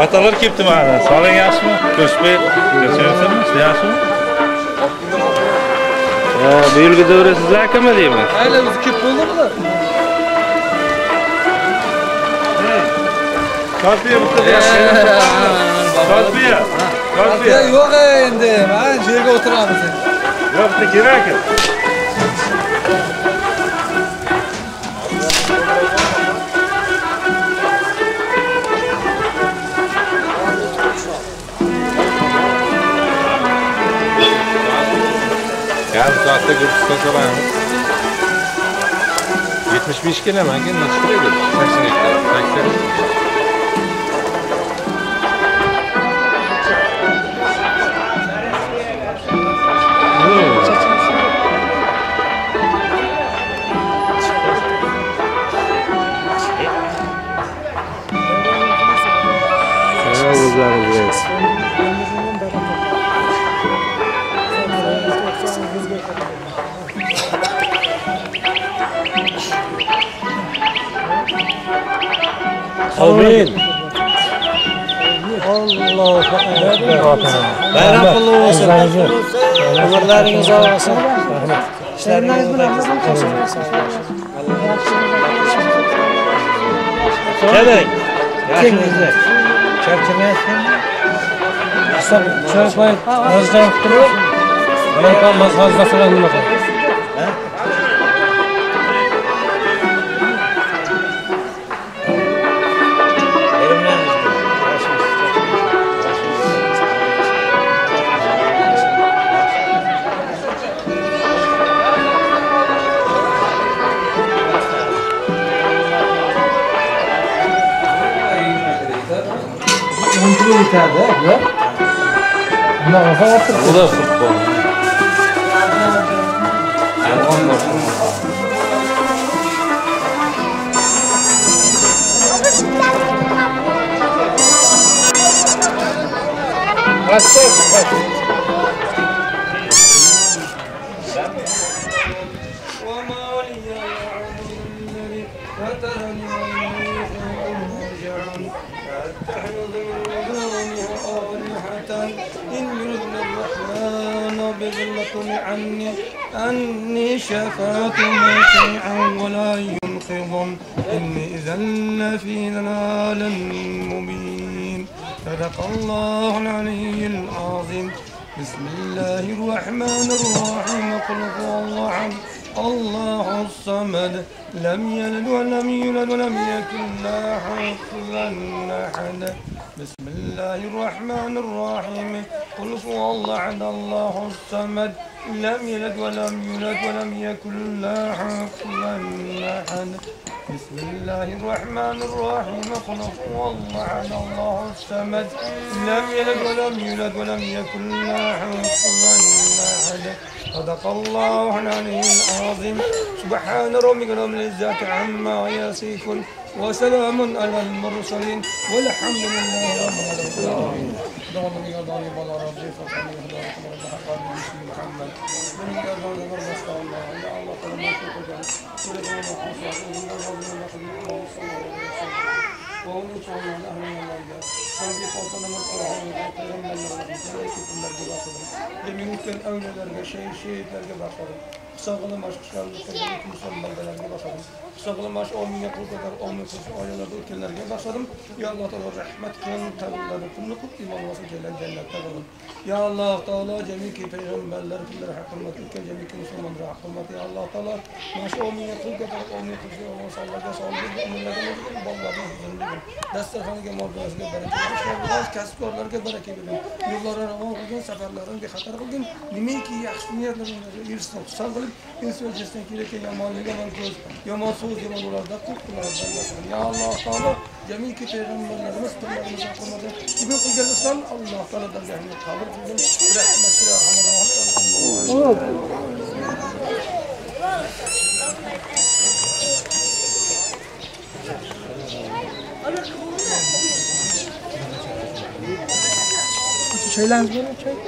Patalar kepti mana. Soling yaxshimi? Ko'shbek, ko'rsangiz, yaxshimi? Bu yilgi davra sizlar akami deyman. Mayli, o'zi kep bo'ldimi? Kalbiye bitta Kalbiye. Kalbiye. Yo'q endi, men yerga o'tiramiz endi. Yo'q, bitta kerak. Yarım saatte Gürcistan salayamiz. 75 kelaman, keyin nechta turadi? 80 hektar. 80. Amin. Allahu akbar. Bayram qutlu bo'lsin. Umrlaringiz uzoq bo'lsin. İşleriniz bilan keling. Yaxshimizlar. Charchamayapsizmi? Hisob cho'pay mazdan turib, mana mazg'azda qilgan nima qiladi? Yeterdi, Nima qilib? Xudo futbol. أني شفاكم شيئا ولا ينقض إني إذا لفي ضلال مبين صدق الله العلي العظيم بسم الله الرحمن الرحيم قل هو الله أحد الله الصمد لم يلد ولم يولد ولم يكن له كفوا أحد بسم الله الرحمن الرحيم قل هو الله أحد الله الصمد لم يلد ولم يولد ولم يكن له كفوا أحد بسم الله الرحمن الرحيم قل هو الله أحد الله الصمد لم يلد ولم يولد ولم يكن له كفوا أحد صدق الله العلي العظيم سبحان ربك رب العزة عما يصفون وسلام على المرسلين والحمد لله رب العالمين. اللهم يا ضالي بلا ربي فقال يهداك رب حقا بسم محمد من يرضى رب استغفر الله يا الله تعالى ما تقدر ولكن ما خصوصا ان الرب من يخدم الله صلى الله عليه وسلم وهو صلى الله عليه وسلم صديق وطن من الله وتعالى الله يمكن أولادlarga shehidlarga baqirib hisobini mashqlarga qilgan musulmonlarga baqirib hisobini mash ominga qilgan omin oilalarda o'tganlarga baqirib ya Alloh taolo rahmat qil tavbani qilib iymon vasil jannatda bo'lib ya Alloh taolo jamiki payg'ambarlar kunlar haqqimat o'tgan jamiki musulmonlar haqqimat ya Alloh taolo mash ominga qilgan omin qilgan insonlarga sog'lik umrlarga bog'larni huzurligin dasturxoniga mol-dunyoga baraka bersin kasbkorlarga baraka bersin yo'llarni ravon qilgan safarlarni bexatar qilgin nimaki yaxshi niyatlarni yursin hisob qilib inson jinsidan kelayotgan yomonlik yomon ko'z yomon so'z yomon ularda qilib ya Alloh taolo jamiki payg'ambarlarimiz tillarimizni qilmadi bugun qilgan islom Alloh taolo dargohini qabul qilsin rahmatga Çaylarınız var mı çay?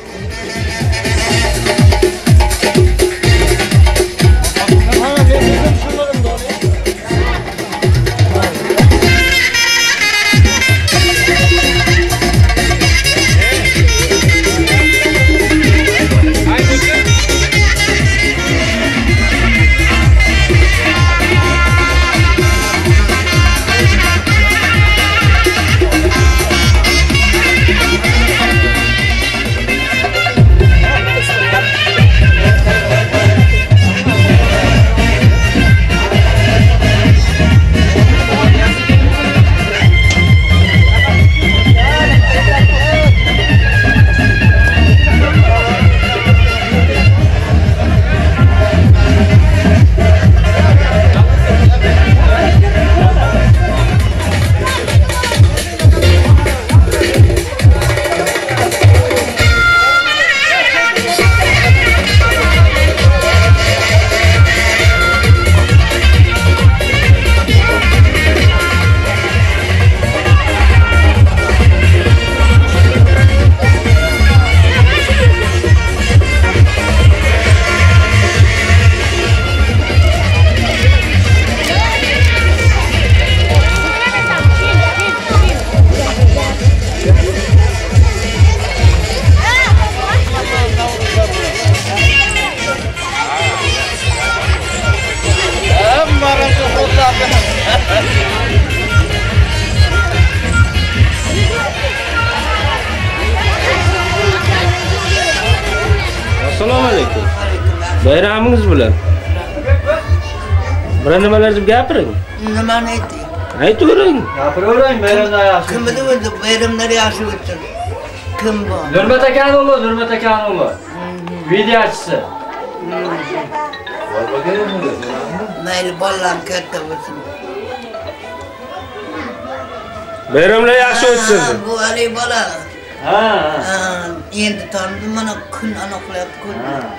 Assalomu alaykum. Bayramingiz bilan. Bura nimalar deb gapiring? Nimani ayting? Aytavering. Gapiravering bayramda yaxshi. Kim bilib o'zi bayramlar yaxshi o'tsin. Kim bor? Nurmat akani. Videochisi. Mayli bolalar katta bo'lsin. Bayramlar yaxshi o'tsin. Bu Ali bola. Ha. Endi tanıdım mana kun aniqlayapti kun.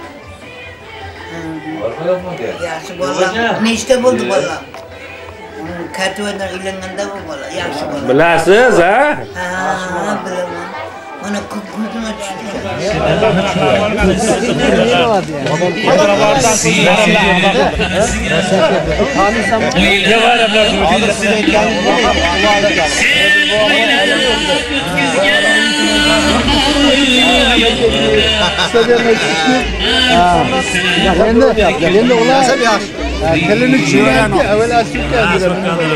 Yaxshi bola. Nechta bo'ldi bola? Katvadan ilanganda bu bola. Yaxshi bola. Bilasiz, ha? Ha, bilaman. Mana ko'zim ochdi. Endi ular kelini tushiradi, avval asirga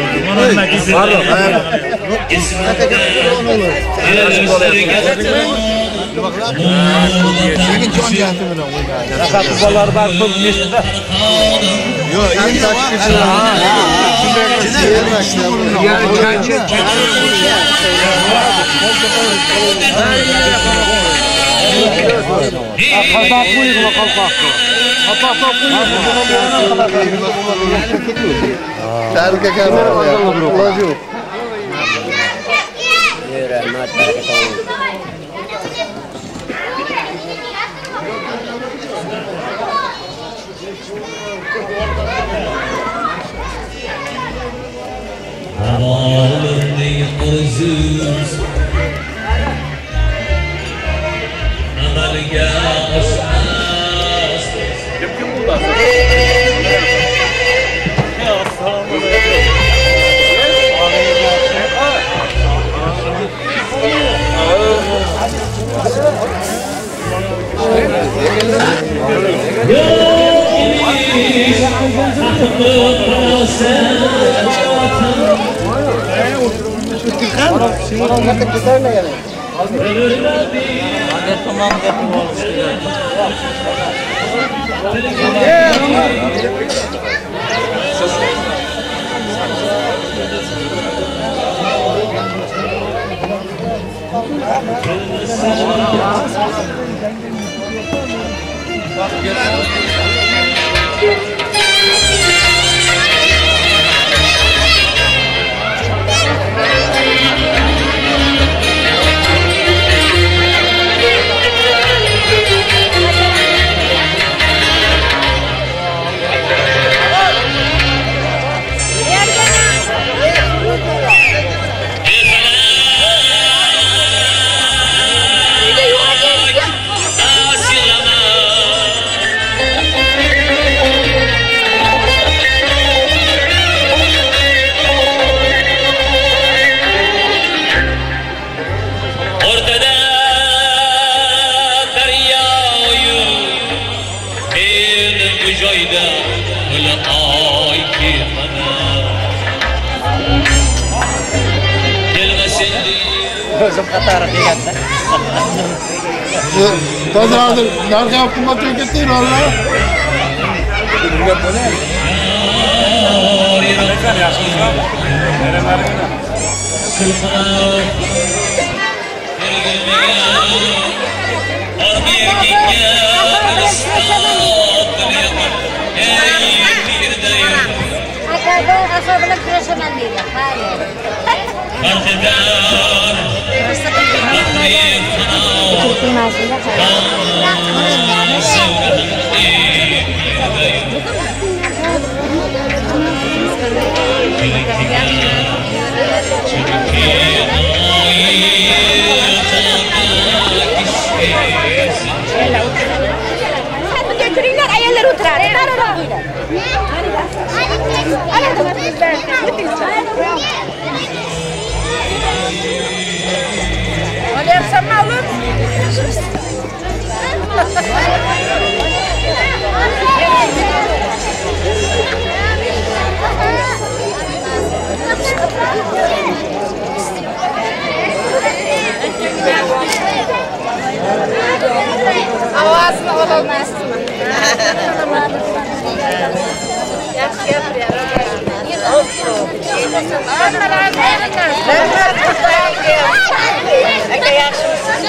Tazadır, narka yapmak getir valla. Götürünler ayarlar oturar. Hadi yapsana oğlum. Avazını olamazsın. Yaxshi gapiryapti. Aka yaxshimisiz?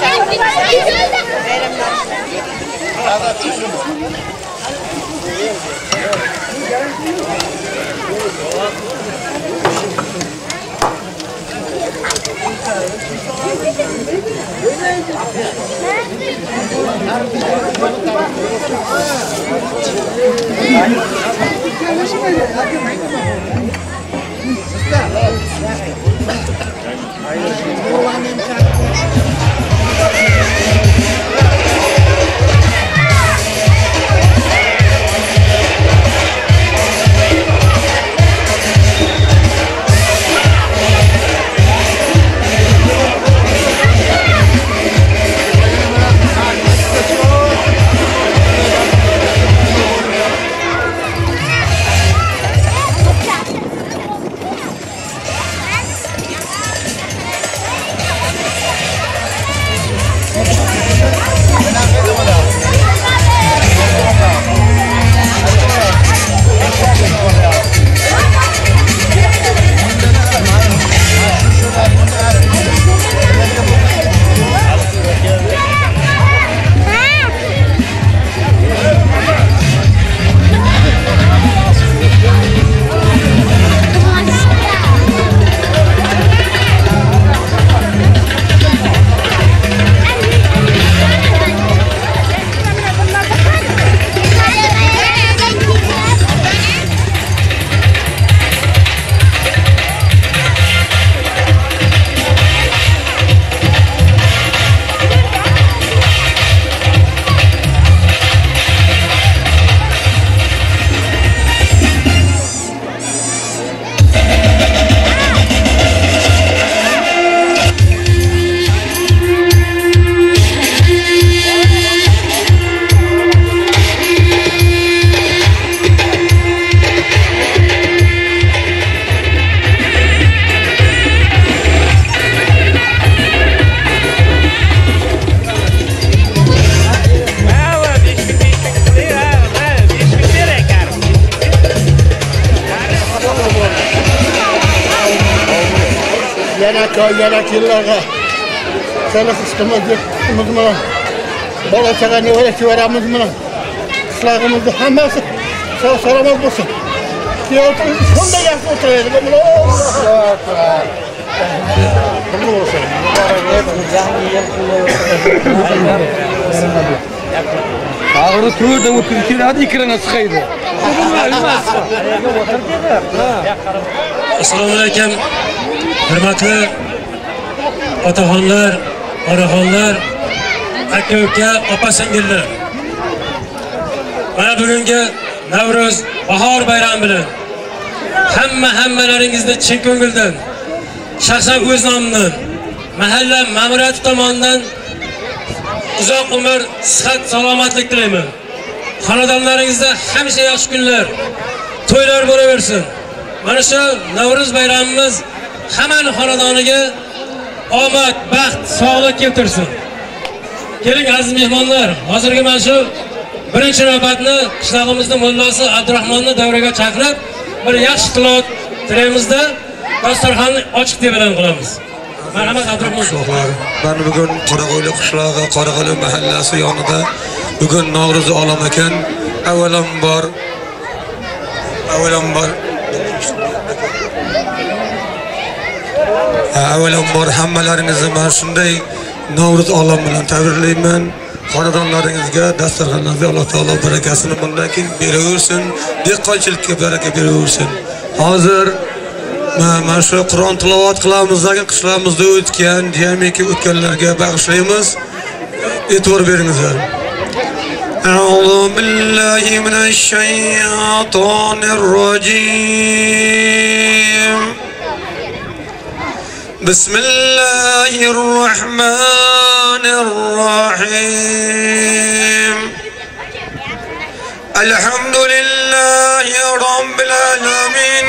Yana yıllarga sana kıstımızı mı? Bala çağa ne öyle çuvaramız mı? Kıslağımızı hamması saramaz olsun. Kıyafet sonda yakın oturuyor. Ağrı tuğurda o kültürü hadi ikrana sıkaydı. Assalomu alaykum. Hurmatli otaxonlar, onaxonlar, aka-uka, opa-singillar. Mana bugungi Navro'z bahor bayrami bilan hammalaringizni chin ko'ngildan, shaxsan o'z nomimdan, mahalla ma'muriyati tomonidan uzoq umr, sihat, salomatlik tilayman. Xonadonlaringizda hamisha yaxshi kunlar, to'ylar bo'laversin. Mana shu Navro'z bayramimiz hammaning xonadoniga omad, baxt, sog'lik keltirsin. Keling aziz mehmonlar, hozirgi mana shu birinchi navbatni qishlog'imizning mullasi Abdurahmonni davraga chaqirib, bir yaxshi tilovat tilaymizda dasturxonni ochiq deb e'lon qilamiz. Marhamat Abdurahmon. Ben bugün Qoraqo'yli qishlog'i, Qoraqo'yli mahallasi yonida bugün Navro'z olam ekan. Avvalambor hammalaringizni mana shunday Navro'z olam bilan tabriklayman. Xonadonlaringizga, dasturxonlaringizga Alloh taolo barakasini bundan keyin beraversin, dehqonchilikka baraka beraversin. Hozir mana shu Qur'on tilovat qilamiz degan qishlamizda o'tgan, jamiki o'tganlarga bag'ishlaymiz. E'tibor beringizlar. A'udhu billahi minash shaytonir rojim. Bismillahir rahmanir rahim. Elhamdülillahi rabbil alamin.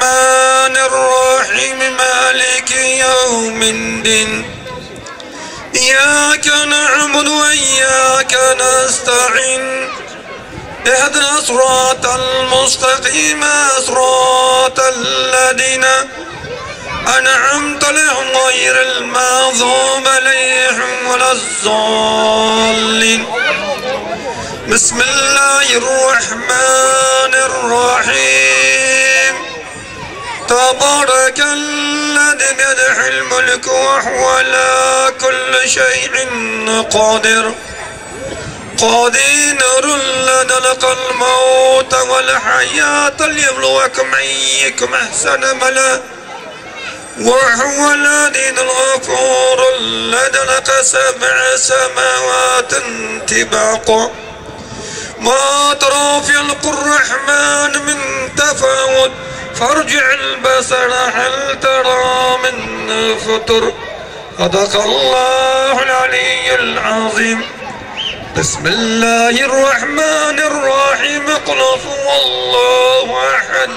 الرحمن الرحيم مالك يوم الدين إياك نعبد وإياك نستعين اهدنا صراط المستقيم صراط الذين أنعمت عليهم غير المغضوب عليهم ولا الضالين. بسم الله الرحمن الرحيم. تبارك الذي بيده الملك وهو على كل شيء قادر. قادر لدلق الموت والحياة ليبلوكم أيكم أحسن عملا وهو الذي الغفور لدلق 7 سماوات طباقا ما ترى في خلق الرحمن من تفاوت فارجع البصر هل ترى من فطر. صدق الله العلي العظيم. بسم الله الرحمن الرحيم. قل هو الله أحد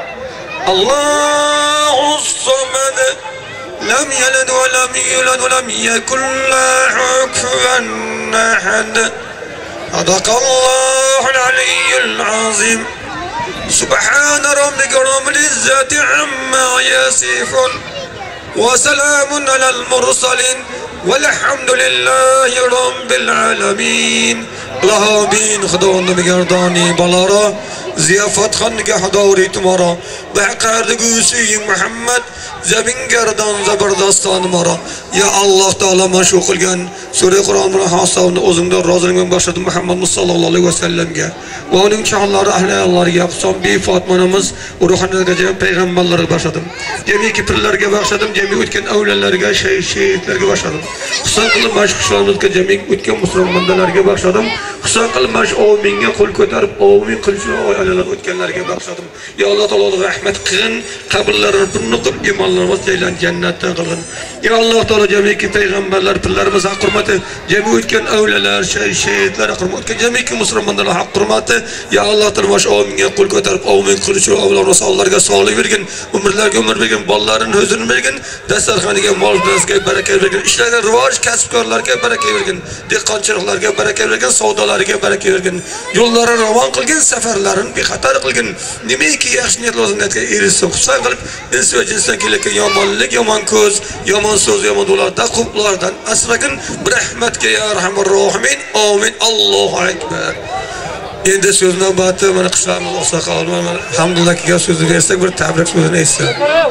الله الصمد لم يلد ولم يولد ولم يكن له كفوا أحد. صدق الله العلي العظيم. سبحان ربك رب العزة عما يصفون وسلام على المرسلين والحمد لله رب العالمين. الله بين خدون بگردانی بالارا زیافت خانگه حضوری تمارا به قردگوسی محمد زبین گردان زبردستان مارا. یا الله تعالی مشوق کن سوره قرآن را حاصل اوزنده رازنگ باشد محمد صلی الله علیه و سلم گه و onun çağlar ahli Allah yapsam bir Fatmanamız ruhani gece peygamberlere başladım. Cemi kipirlerge başladım. Cemi ütken evlilerge şehitlerge başladım. Husan kılmaş kuşlarımızga cemi ütken Müslümanlarga başladım. Husan kılmaş ominge kul ko'tarib omin qilishni ayollar o'tganlarga başladım. Ya Allah Taala rahmet qilgin, qabirlarini purni qilib imonlarimiz jaylan jannatdan qilgin. Ya Allah Taala cemiki peygamberler pillarimiz haq hurmati, cemi o'tgan avliyalar, shehidlar hurmati, cemiki musulmonlar haq hurmati. Ya Allah Taala baş ominga qo'l ko'tarib omin qilishni avlod rasullarga sog'lik bergin, umrlarga umr bergin, bolalarini o'zini bergin, dasturxoniga mol dunyoga baraka bergin, ishlarga rivoj, kasbkorlarga baraka bergin, dehqonchiliklarga baraka bergin, savdolarga baraka bergin, yo'llarini ravon qilgin, safarlarini bexatar qilgin. Nimaiki yaxshi niyatlarga erishsin, xursand qilib, inson va jinsdan kelayotgan yomonlik, yomon ko'z, yomon so'z, yomon ulardan, qullardan asragin. Rahmatga ya arhamur rohimin. Amin. Allohu akbar. Endi so'z navbati mana qishlarimiz oqsoqol mana hamdullahga so'zni bersak bir tabrik so'zini aytsa.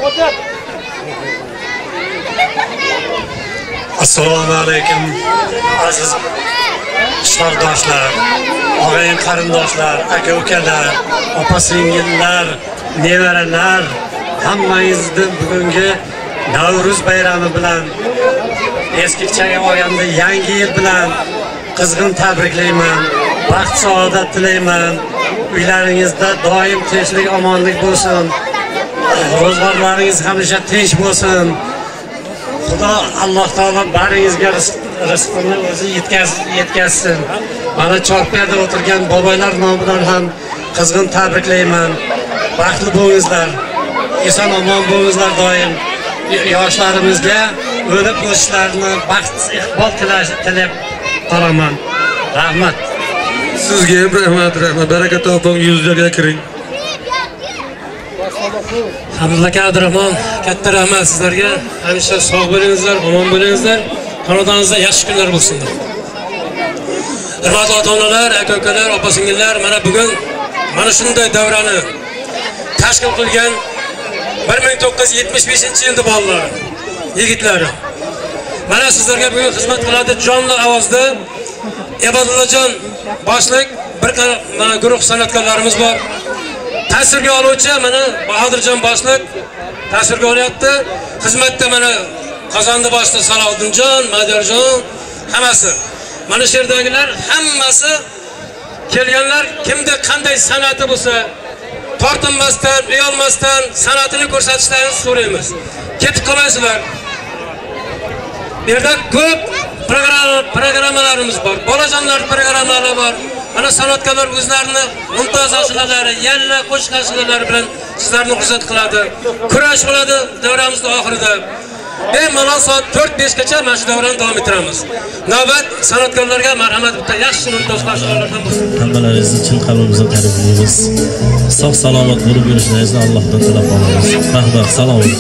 Assalomu alaykum aziz ishtirokchilar, og'ayin qarindoshlar, aka ukalar, opa singillar, nevaralar, hammangizni bugungi Navruz bayrami bilan, eskichaga olganda yangi yil bilan qizg'in tabriklayman. Baxt saodat tilayman. Uylaringizda doim tinchlik, omonlik bo'lsin. Ro'zg'orlaringiz hamisha tinch bo'lsin. Xudo Alloh taolo baringizga rizqni o'zi yetkazsin. Mana Chorpiyada o'tirgan bobolar nomidan ham qizg'in tabriklayman. Baxtli bo'lingizlar. Eson omon bo'lingizlar doim. Yoshlarimizga o'lib o'sishlarini baxt, iqbol tilab qolaman. Rahmat. Sizga rahmat, baraka toping, yuzlarga kiring. Abdullaka Abdurahmon, katta rahmat sizlarga. Hamisha sog' bo'lingizlar, omon bo'lingizlar. Xonadoningizda yaxshi kunlar bo'lsinlar. Hurmatli ota-onalar, aka-ukalar, opa-singillar, mana bugun mana shunday davrani tashkil qilgan 1975-yilda bolalar, yigitlari. Mana sizlarga bugun xizmat qiladi jonli ovozda Ebadullajon boshliq, bir mana guruh san'atkorlarimiz bor. Tasvirga oluvchi mana Bahodirjon boshliq tasvirga olyapti. Xizmatda mana Qozonda boshliq Salohiddinjon, Madarjon, hammasi. Mana shu yerdagilar hammasi kelganlar kimda qanday san'ati bo'lsa, tortinmasdan, uyalmasdan san'atini ko'rsatishlarini so'raymiz. Ketib qolmaysizlar. Bu yerda ko'p programmalarimiz bor. Bolajonlar programmalari bor. Mana san'atkorlar o'zlarini mumtoz ashulalari, yalla qo'shiq ashulolari bilan sizlarni xursand qiladi. Kurash bo'ladi davramizning oxirida. Mana soat 4-5 gacha mana shu davrani davom ettiramiz. Navbat san'atkorlarga marhamat, bitta yaxshi mumtoz qarshilardan bo'lsin. Hammalaringizni chin qalbimizdan tabriklaymiz. Sog' salomat bo'lib yurishingizni Allohdan tilab qolamiz. Rahmat, salomat.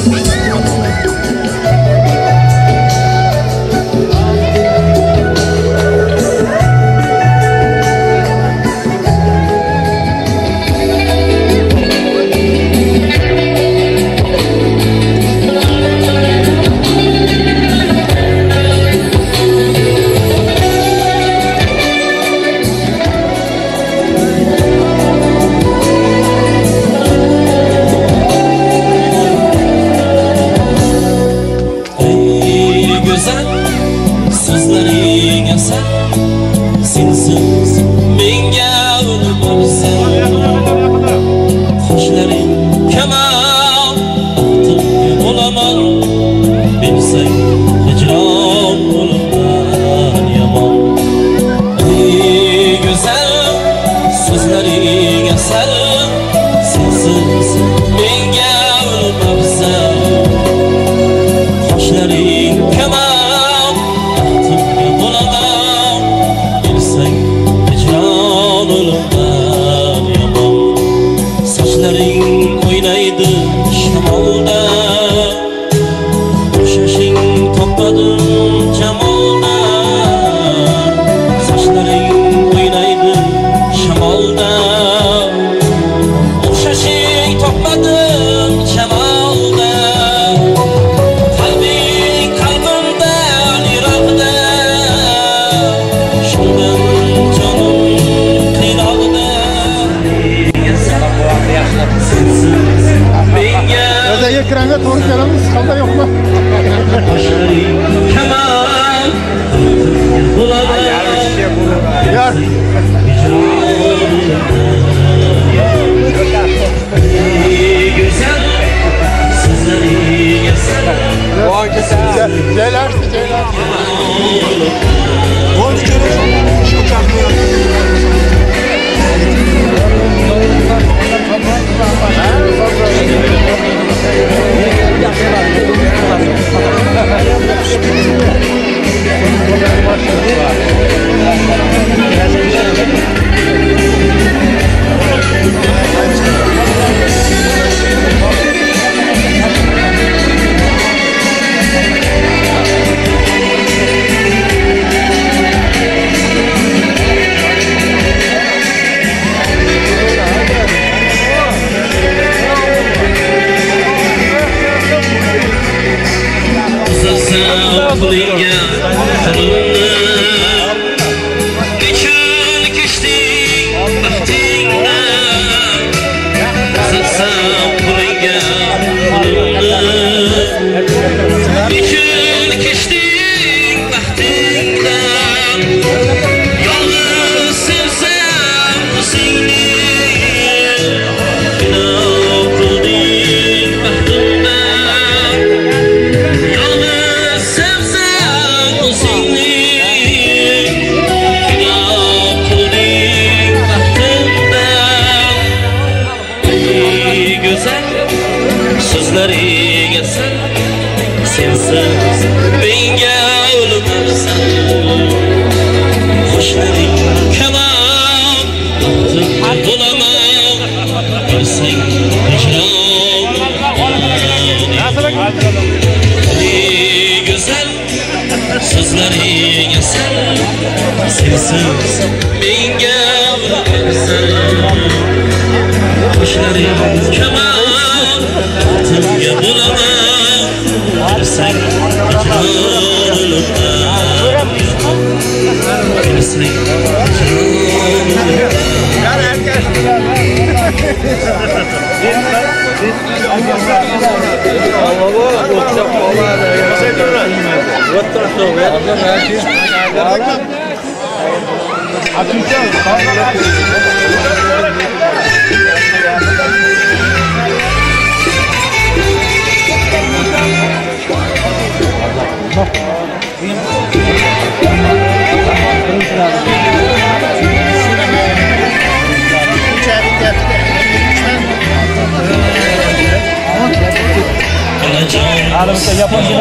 Yapın,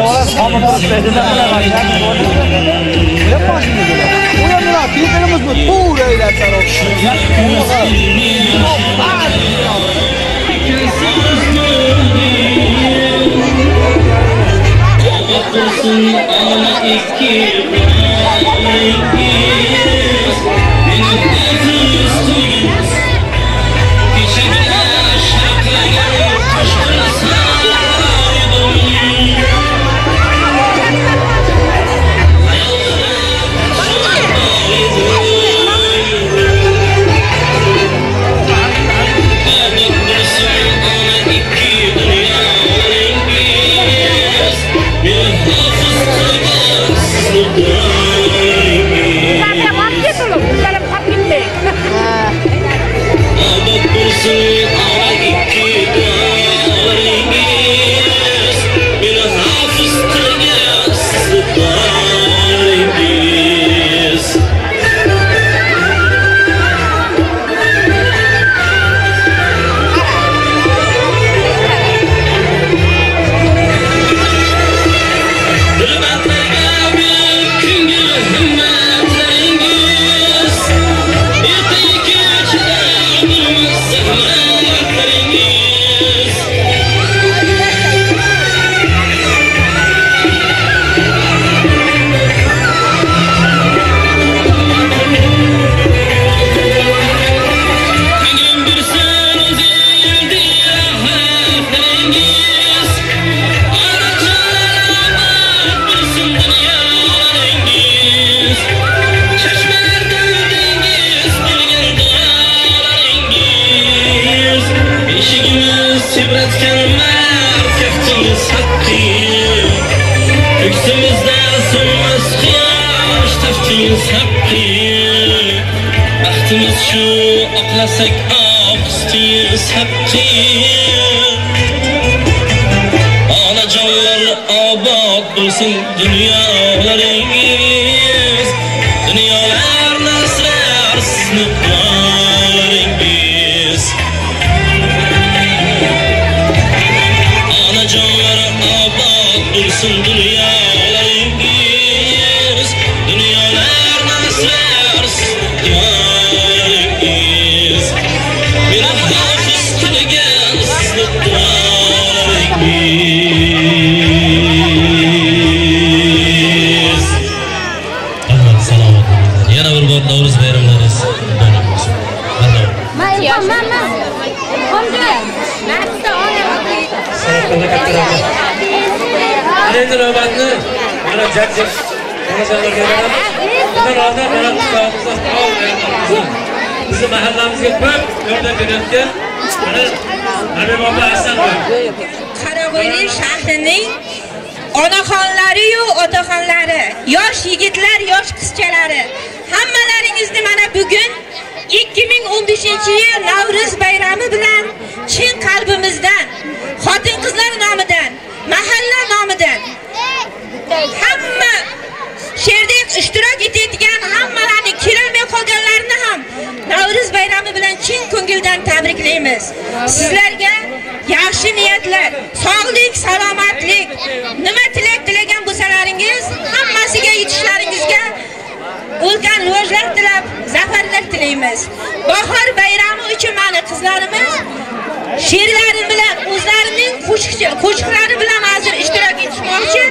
Qarag'o'yli shahrining onaxonlari-yu otaxonlari, yosh yigitlar, yosh qizchalari, hammalaringizni mana bugun 2015-yil Navro'z bayrami bilan chin qalbimizdan, xotin-qizlar nomidan, mahalla nomidan hamma she'rda ishtirok etadigan hammalarni kelolmay qolganlarni ham Navro'z bayrami bilan chin ko'ngildan tabriklaymiz. Sizlarga yaxshi niyatlar, sog'lik, salomatlik, nima tilak tilagan bo'lsalaringiz, hammasiga yetishlaringizga ulkan rivojlar tilab, zafarlar tilaymiz. Bahor bayrami uchun mana qizlarimiz she'rlari bilan o'zlarining qo'shiqlari bilan hozir ishtirok etishmoqchi.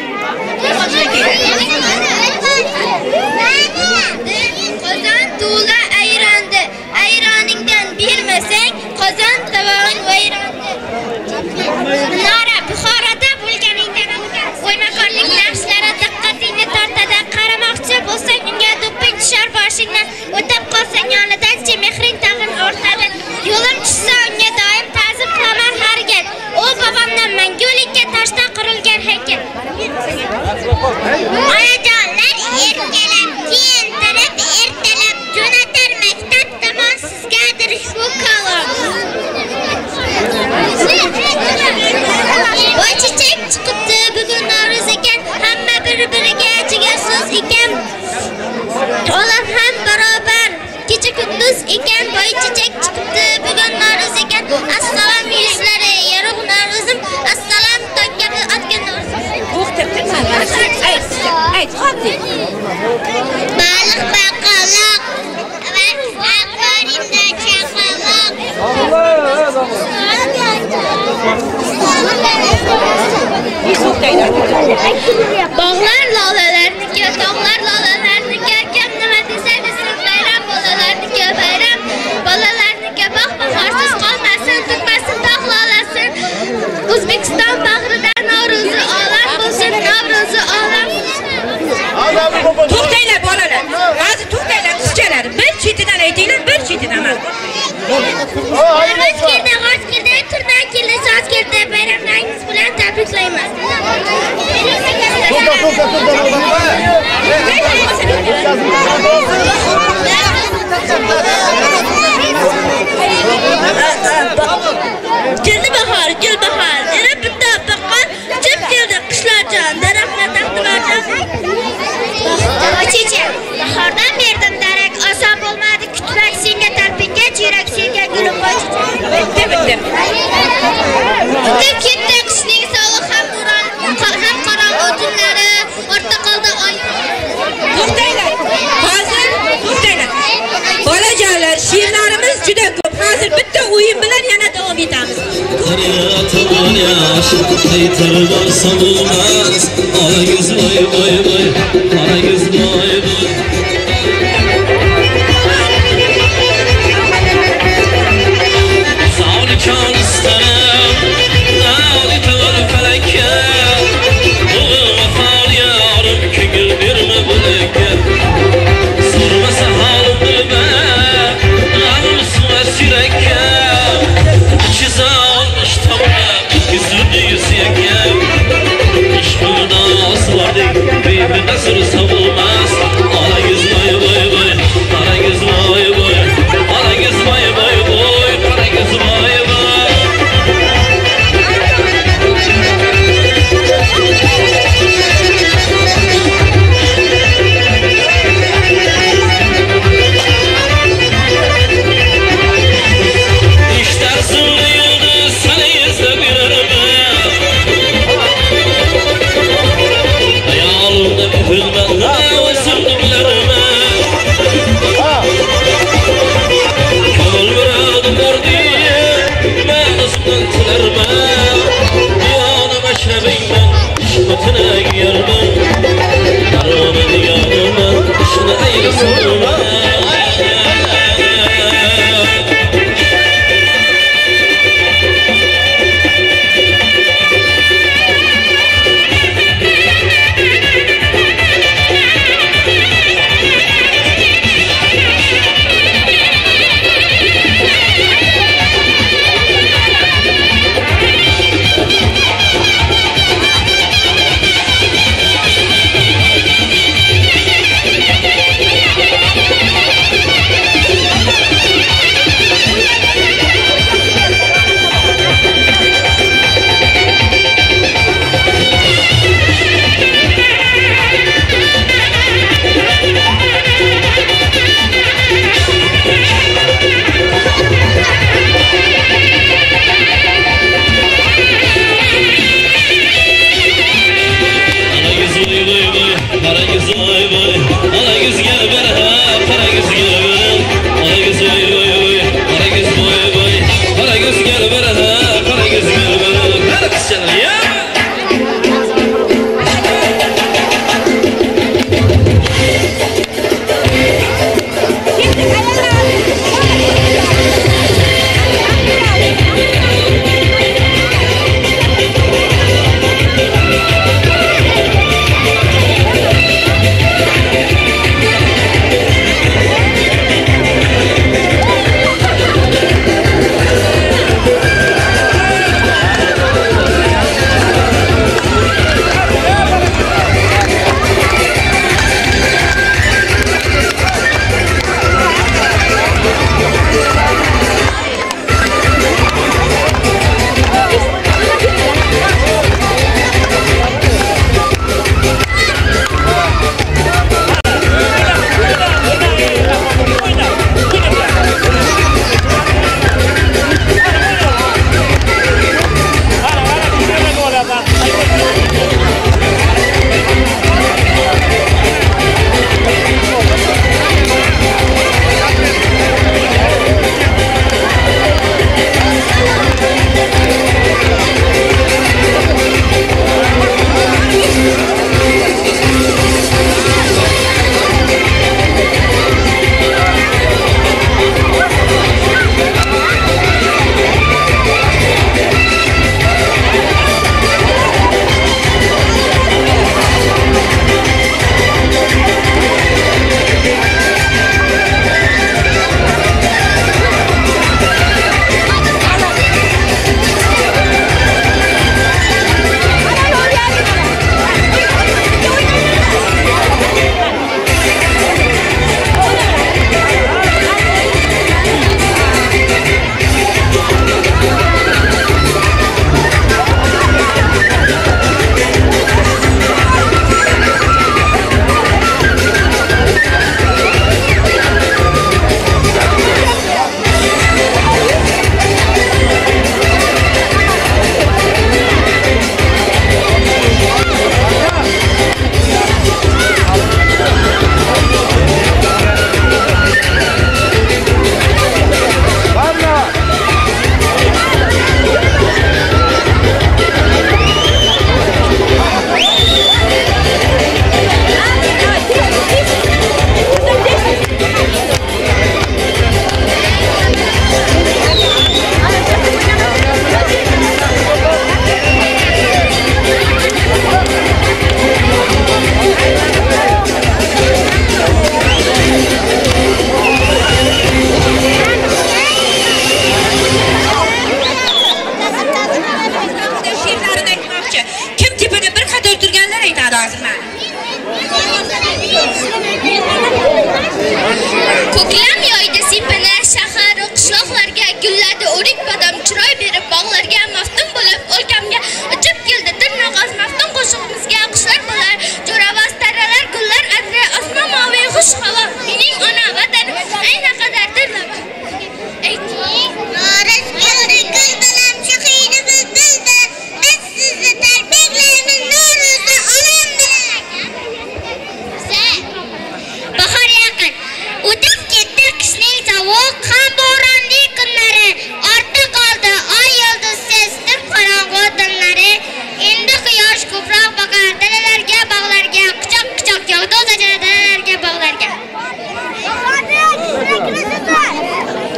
Qozon to'la ayrondi, ayroningdan bermasang qozon tovog'ing vayrondi. Nora Buxoroda bo'lganingdan o'ymakorlik naqshlari diqqatingni tortadi. Qaramoqchi bo'lsang unga do'pping tushar boshingdan, o'tib qolsang yonidan mehring tag'in ortadi. Yo'lim tushsa unga doim ta'zim qilaman har gal. U bobomdan mangulikka toshdan qurilgan haykal. Bağlar lalalarniki, dağlar lalalarniki, kim nima desa desin bayram bolalarniki bayram bolalarniki baxtbaxarsiz qolmasin, tutmasin taqlalasın. O'zbekiston bag'rida Navro'zi olam bo'lsin, Navro'zi olam. To'xtanglar bolalar. Hozir to'xtanglar qizchalar. Bir chetidan aytinglar, bir chetidan. Hoş keldi, turdan keldi, soz keldi. Bayramlaringiz bilan tabriklaymiz. Keldi bahor, yana bitta baqqan jim keldi qishlarjon, daraxtlar taqdilarjon. Cheche, bahordan berdim darak, oson bo'lmadi kutmak senga talpingach, yurak senga gulim boshqa. Bitta. O'tib ketdi qishning sovuq ham qorong'u tunlari, ortda qoldi oy. To'xtanglar. Hozir to'xtanglar. Bolajonlar, she'rlarimiz juda ko'p. Hozir bitta o'yin bilan yana davom etamiz. Baby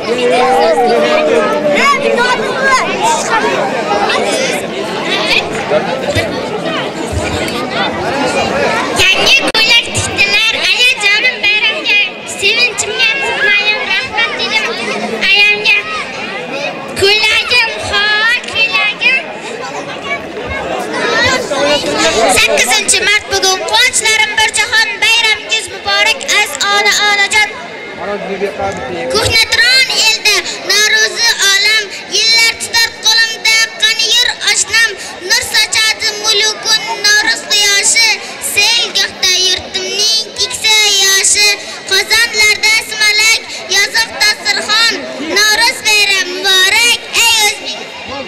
Yangi ko'ylak tikdilar. Aya jonim bayramga sevinchimga chiqmayim. Rahmat dedim ayamga. Ko'ylagim xor, ko'ylagim 8-mart bugun quvonchlarim bir jahon bayramingiz muborak az onajon. Ko'hnatron elda Navro'zi olam yillar tutar qo'limda qani yur oshnam nur sochadi mulukun Navro'z quyoshi selgohda yurtimning keksa yoshi qozonlarda sumalak yoziq dasturxon Navro'z bayram muborak ey o'zbek.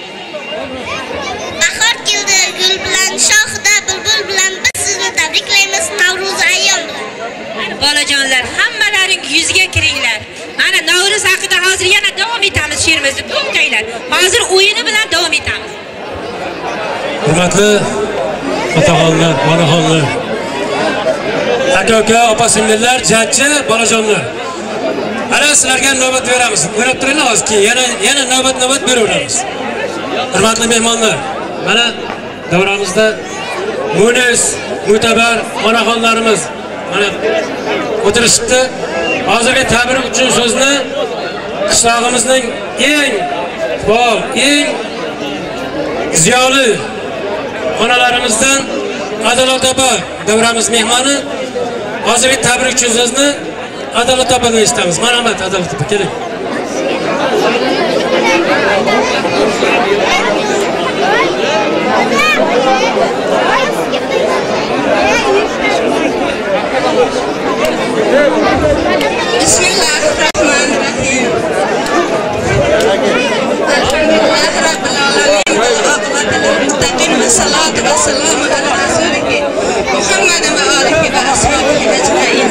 Bahor keldi gul bilan shoxida bulbul bilan biz sizni tabriklaymiz Navro'z ayyom bilan. Bolajonlar, hammalaring yuzga kiringlar. Mana Navro'z haqida hozir yana davom etamiz she'rimizni. To'xtanglar. Hozir o'yini bilan davom etamiz. Hurmatli otaxonlar, onaxonlar, aka-uka, opa-singillar, jajji, bolajonlar. Ana sizlarga navbat beramiz. O'ylab turinglar hozir keyin yana navbat beraveramiz. Hurmatli mehmonlar, mana davramizda munis, mo'tabar onaxonlarimiz mana o'tirishibdi. Hozirgi tabir uchun so'zni qishlog'imizning eng faol, eng ziyoli onalarimizdan Adolat opa davramiz mehmoni. Hozirgi tabrik uchun so'zni Adolat opadan eshitamiz. Marhamat Adolat opa, keling. Bismillahirrahmanirrahim. Alhamdulillah rabbil alamin wal aqibatu lil muttaqin wa salatu wa salamu ala rasulih Muhammad wa alihi wa ashabihi ajma'in.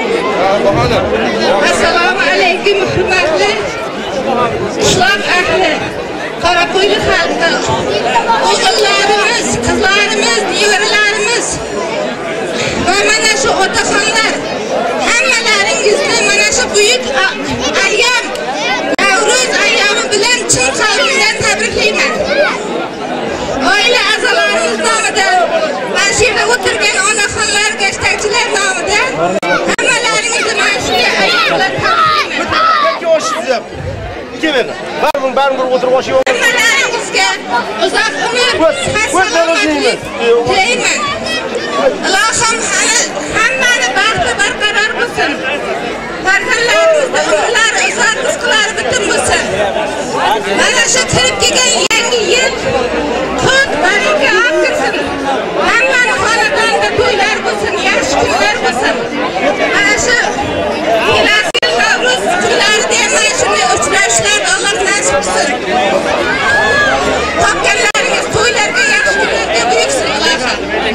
Assalomu alaykum hurmatli qishloq ahli, Qorako'yli xalqi, o'g'illarimiz, qizlarimiz, nevaralarimiz va mana shu otaxonlar, hammalaringizni mana shu buyuk ayyom Navro'z ayyomi bilan chin qalbimdan tabriklayman. Oila a'zolarimiz nomidan va shu yerda o'tirgan onaxonlar, gashtakchilar nomidan hammalaringizni mana shu ayyom bilan tabriklayman. Baribir o'tirib oshib hammalaringizga uzoq umr, salomatlik tilayman. Allohim hammani baxti barqaror bo'lsin. Farzandlarimizning umrlari uzoq, rizqlari butun bo'lsin. Mana shu kirib kelgan yangi yil qut baraka olib kirsin. Hammani xonadonida to'ylar bo'lsin, yaxshi kunlar bo'lsin. Mana shu kelasi yil Navro'z kunlarida ham mana shunday uchrashishlarni Alloh nasib qilsin. Topganlaringiz to'ylarga, yaxshi kunlarga buyursin Allohim.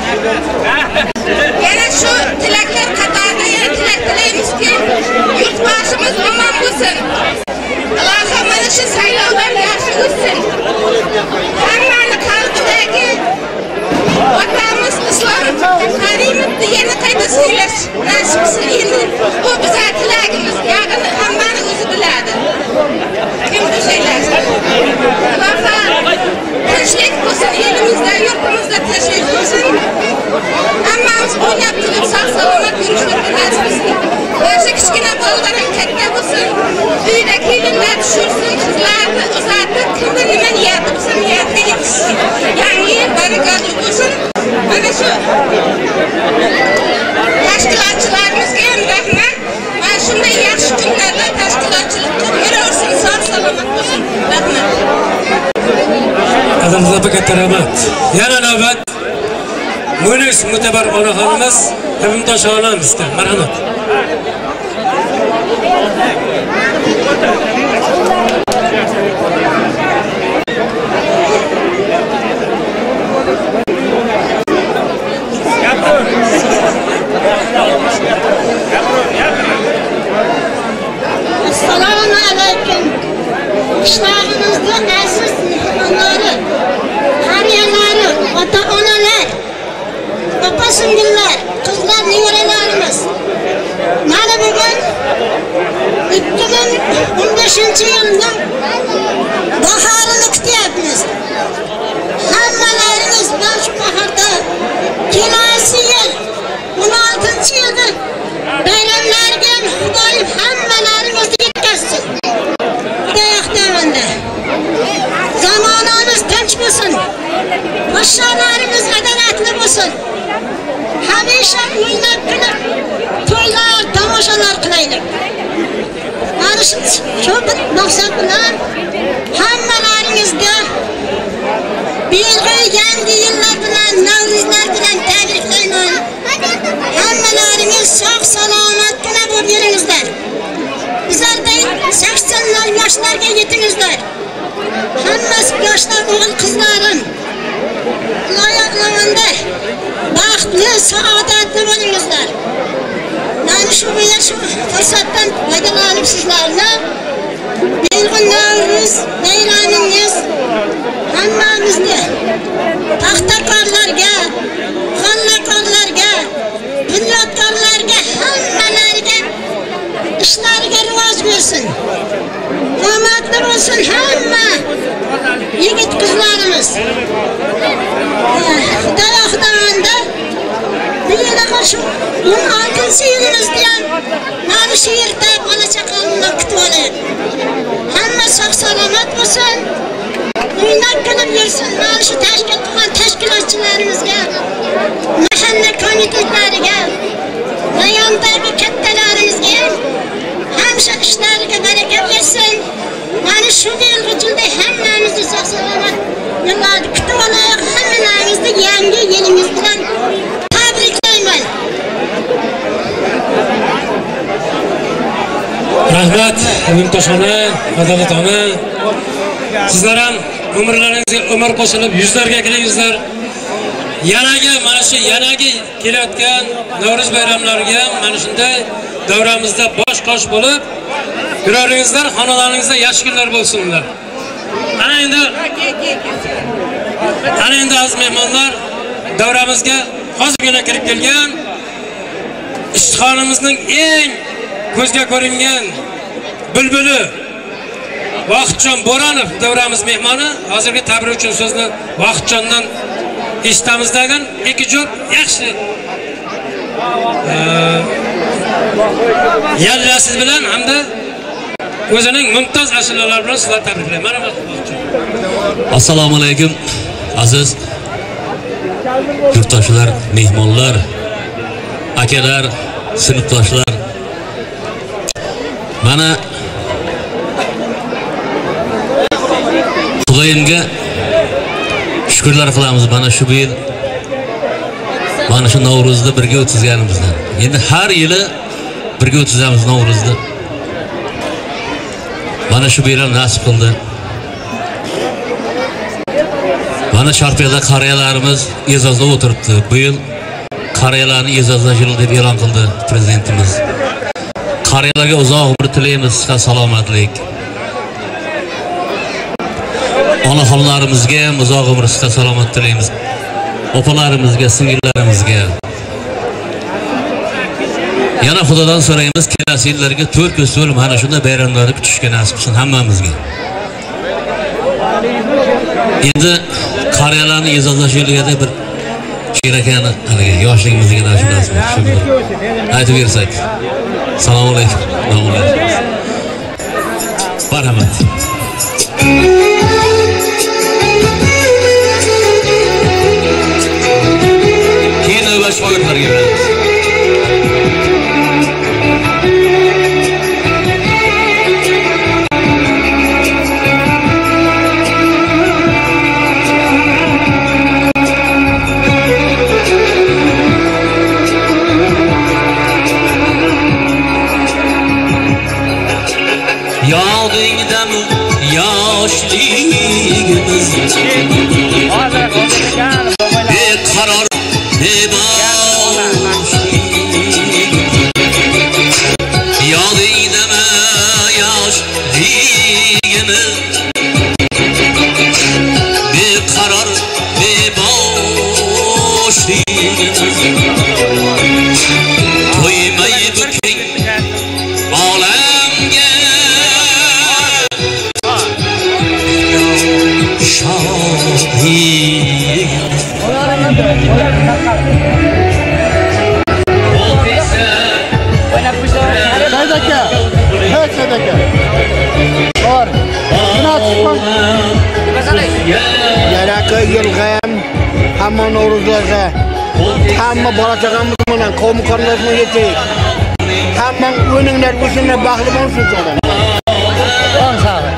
Yana shu tilaklar qatorida yana tilak tilaymizki, yurtboshimiz omon bo'lsin. Allohim mana shu saylovlar yaxshi o'tsin. Hammani qalbidagi otamiz Islom Karimovni yana qayta saylash nasib qilsin. Endi bu bizning tilagimiz, ya'ni hammani o'zi biladi. Kimni saylasin? Allohim tinchlik bo'lsin, elimizda, yurtimizda tinchlik bo'lsin. Hammamiz o'ynab kulib, sog'-salomat yurishlarga nasib qilsin. O'sha kichkina bolalar ham katta bo'lsin. Uyda kelinlar tushirsin, qizlarni uzatib, kimda nima niyat qilsa niyatiga yetishsin. Yangi yil barakatli bo'lsin. Mana shu tashkilotchilarimizga ham rahmat. Mana shunday yaxshi kunlarda tashkilotchilik qilib yuraversin, sog'-salomat bo'lsin. Rahmat. Adolat opa, katta rahmat. Yana navbat munis mo'tabar onaxonimiz Habimtosh onamizga. Marhamat. Assalomu alaykum. Qishlog'imizning aziz mehmonlari, qariyalari, ota-onalar, opa-singillar, qizlar, nevaralarimiz. Mana bugun 2015 yılda baharını kutyapmiz. Hammalarimiz mana shu baharda kelasi yil 16-yilda bayramlarga Xudoyim hammalaringizni yetkazsin. Xudoyimda zamonamiz tinch bo'lsin. Podsholarimiz adolatli bo'lsin. Hamisha o'ynab kulib to'ylar, tomoshalar qilaylik. Mana shu bir maqsad bilan hammalaringizga belgi yangi yillar bilan, Navro'zlar bilan tabriklayman. Hammalaringiz sog' salomatgina bo'lib yuringizlar. Bizlarday 80 yoshlarga yetingizlar. Hammasi yoshlar, o'g'il qizlarim loyiqlamanda baxtli, saodatli bo'lingizlar. Mana shu fursatdan foydalanib sizlarni belgi Navro'z bayramingiz hammamizni paxtakorlarga, g'allakorlarga, bunyodkorlarga hammalariga ishlariga rivoj bersin. Omadli bo'lsin hamma yigit qizlarimiz. Xudoyimda bu yerga shu 16-yilimizni ham mana shu yerda bola chaqamni kutib olaylik. Hamma sog' salomat bo'lsin. O'ynab kulib yursin. Mana shu tashkil qilgan tashkilotchilarimizga, mahalla komitetlariga, rayondagi kattalarimizga hamma ishlariga baraka bersin. Mana shu yilda hammamizni sog' salomat yillarni kutib olaylik. Hammangizni yangi yilingiz bilan tabriklayman. Rahmat, Mumtoz ona, Adolat ona. Sizlar ham umrlaringizga umr qo'shilib yuzlarga kelingizlar. Mana shu kelayotgan Navro'z bayramlariga mana shunday davramizda bosh-qosh bo'lib yuraringizlar, xonadoningizda yaxshi kunlar bo'lsinlar. Ana endi aziz mehmonlar, davramizga hozirgina kirib kelgan ishxonamizning eng ko'zga ko'ringan bulbuli Vaqtjon Bo'ronov davramiz mehmoni. Hozirgi tabrik uchun so'zni Vaqtjondan eshitamiz degan ikki jo'p yaxshi yallasiz bilan hamda o'zining mumtoz ashulalar bilan sizlar tabriklayman. Mana Vaqtjon. Assalomu alaykum aziz yurtdoshlar, mehmonlar, akalar, sinfdoshlar. Mana Xudoyimga shukrlar qilamiz. Mana shu yil mana shu Navro'zda birga o'tkazganimizdan. Endi har yili birga o'tkazamiz Navro'zda. Mana shu yil ham nasib qildi. Mana Sharpiyada qariyalarimiz e'zozlab o'tiribdi. Bu yil qariyalarni e'zozlash yili deb e'lon qildi prezidentimiz. Qariyalarga uzoq umr tilaymiz, salomatlik. Onaxonlarimizga ham uzoq umr, salomat tilaymiz. Opalarimizga, singillarimizga. Yana Xudodan so'raymiz, kelasi yillarga 4 ko'z bo'lib mana shunday bayramlarni kutishga nasib qilsin hammamizga. Endi qariyalarni e'zozlash yo'liga bir cherakani haliga yoshligimizga ashulasi aytib bersak. Assalomu alaykum. Marhamat. Keyin navbat shogirdlarga beramiz. Yodingdami yoshligimiz beqaror bebosh. Yodingdami yoshligimiz beqaror beboshligimiz. To'ymay buking olamga sadaka. Hech sadaka. Bor. Yaraqi yilga ham hamma Navro'zlarga hamma bola chaqamiz bilan qavm qarindoshimizga yetaylik. Hamma o'ninglar o'shunga baxtli bo'lsin jo'dan. Sog' sog'.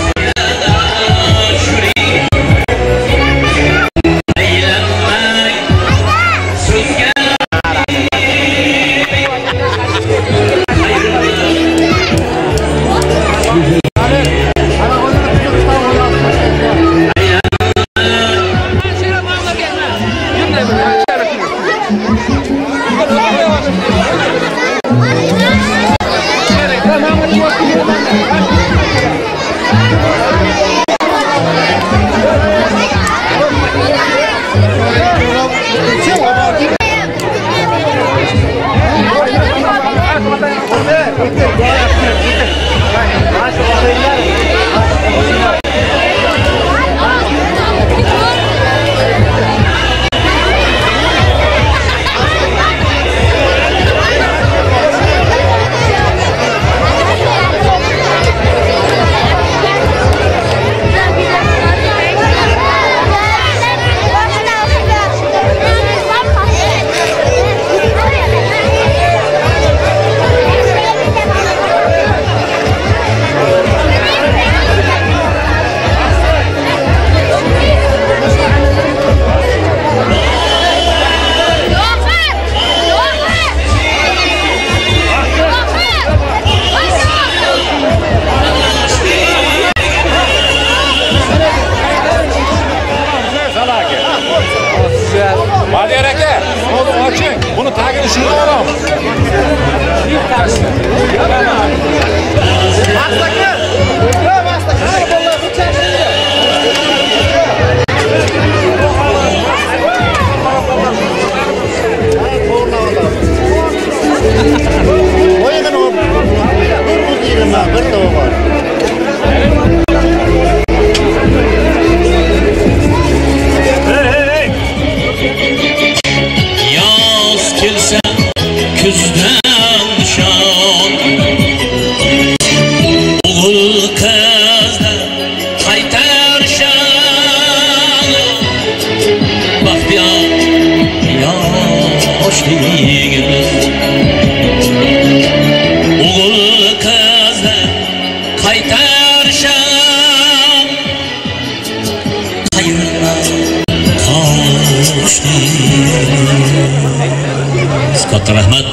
Katta rahmat.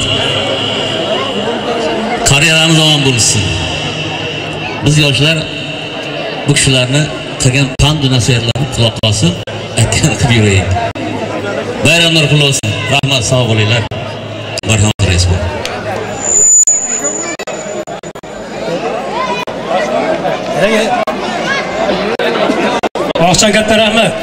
Kariyeramiz omon bo'lsin. Biz yoshlar bu kishilarni qilgan pand nasihatlarni quloq osib, aytgan qilib yuraylik. Bayramlar qutlug' bo'lsin. Rahmat, sog' bo'linglar. Marhamat rais bo'ling. Oqchan katta rahmat.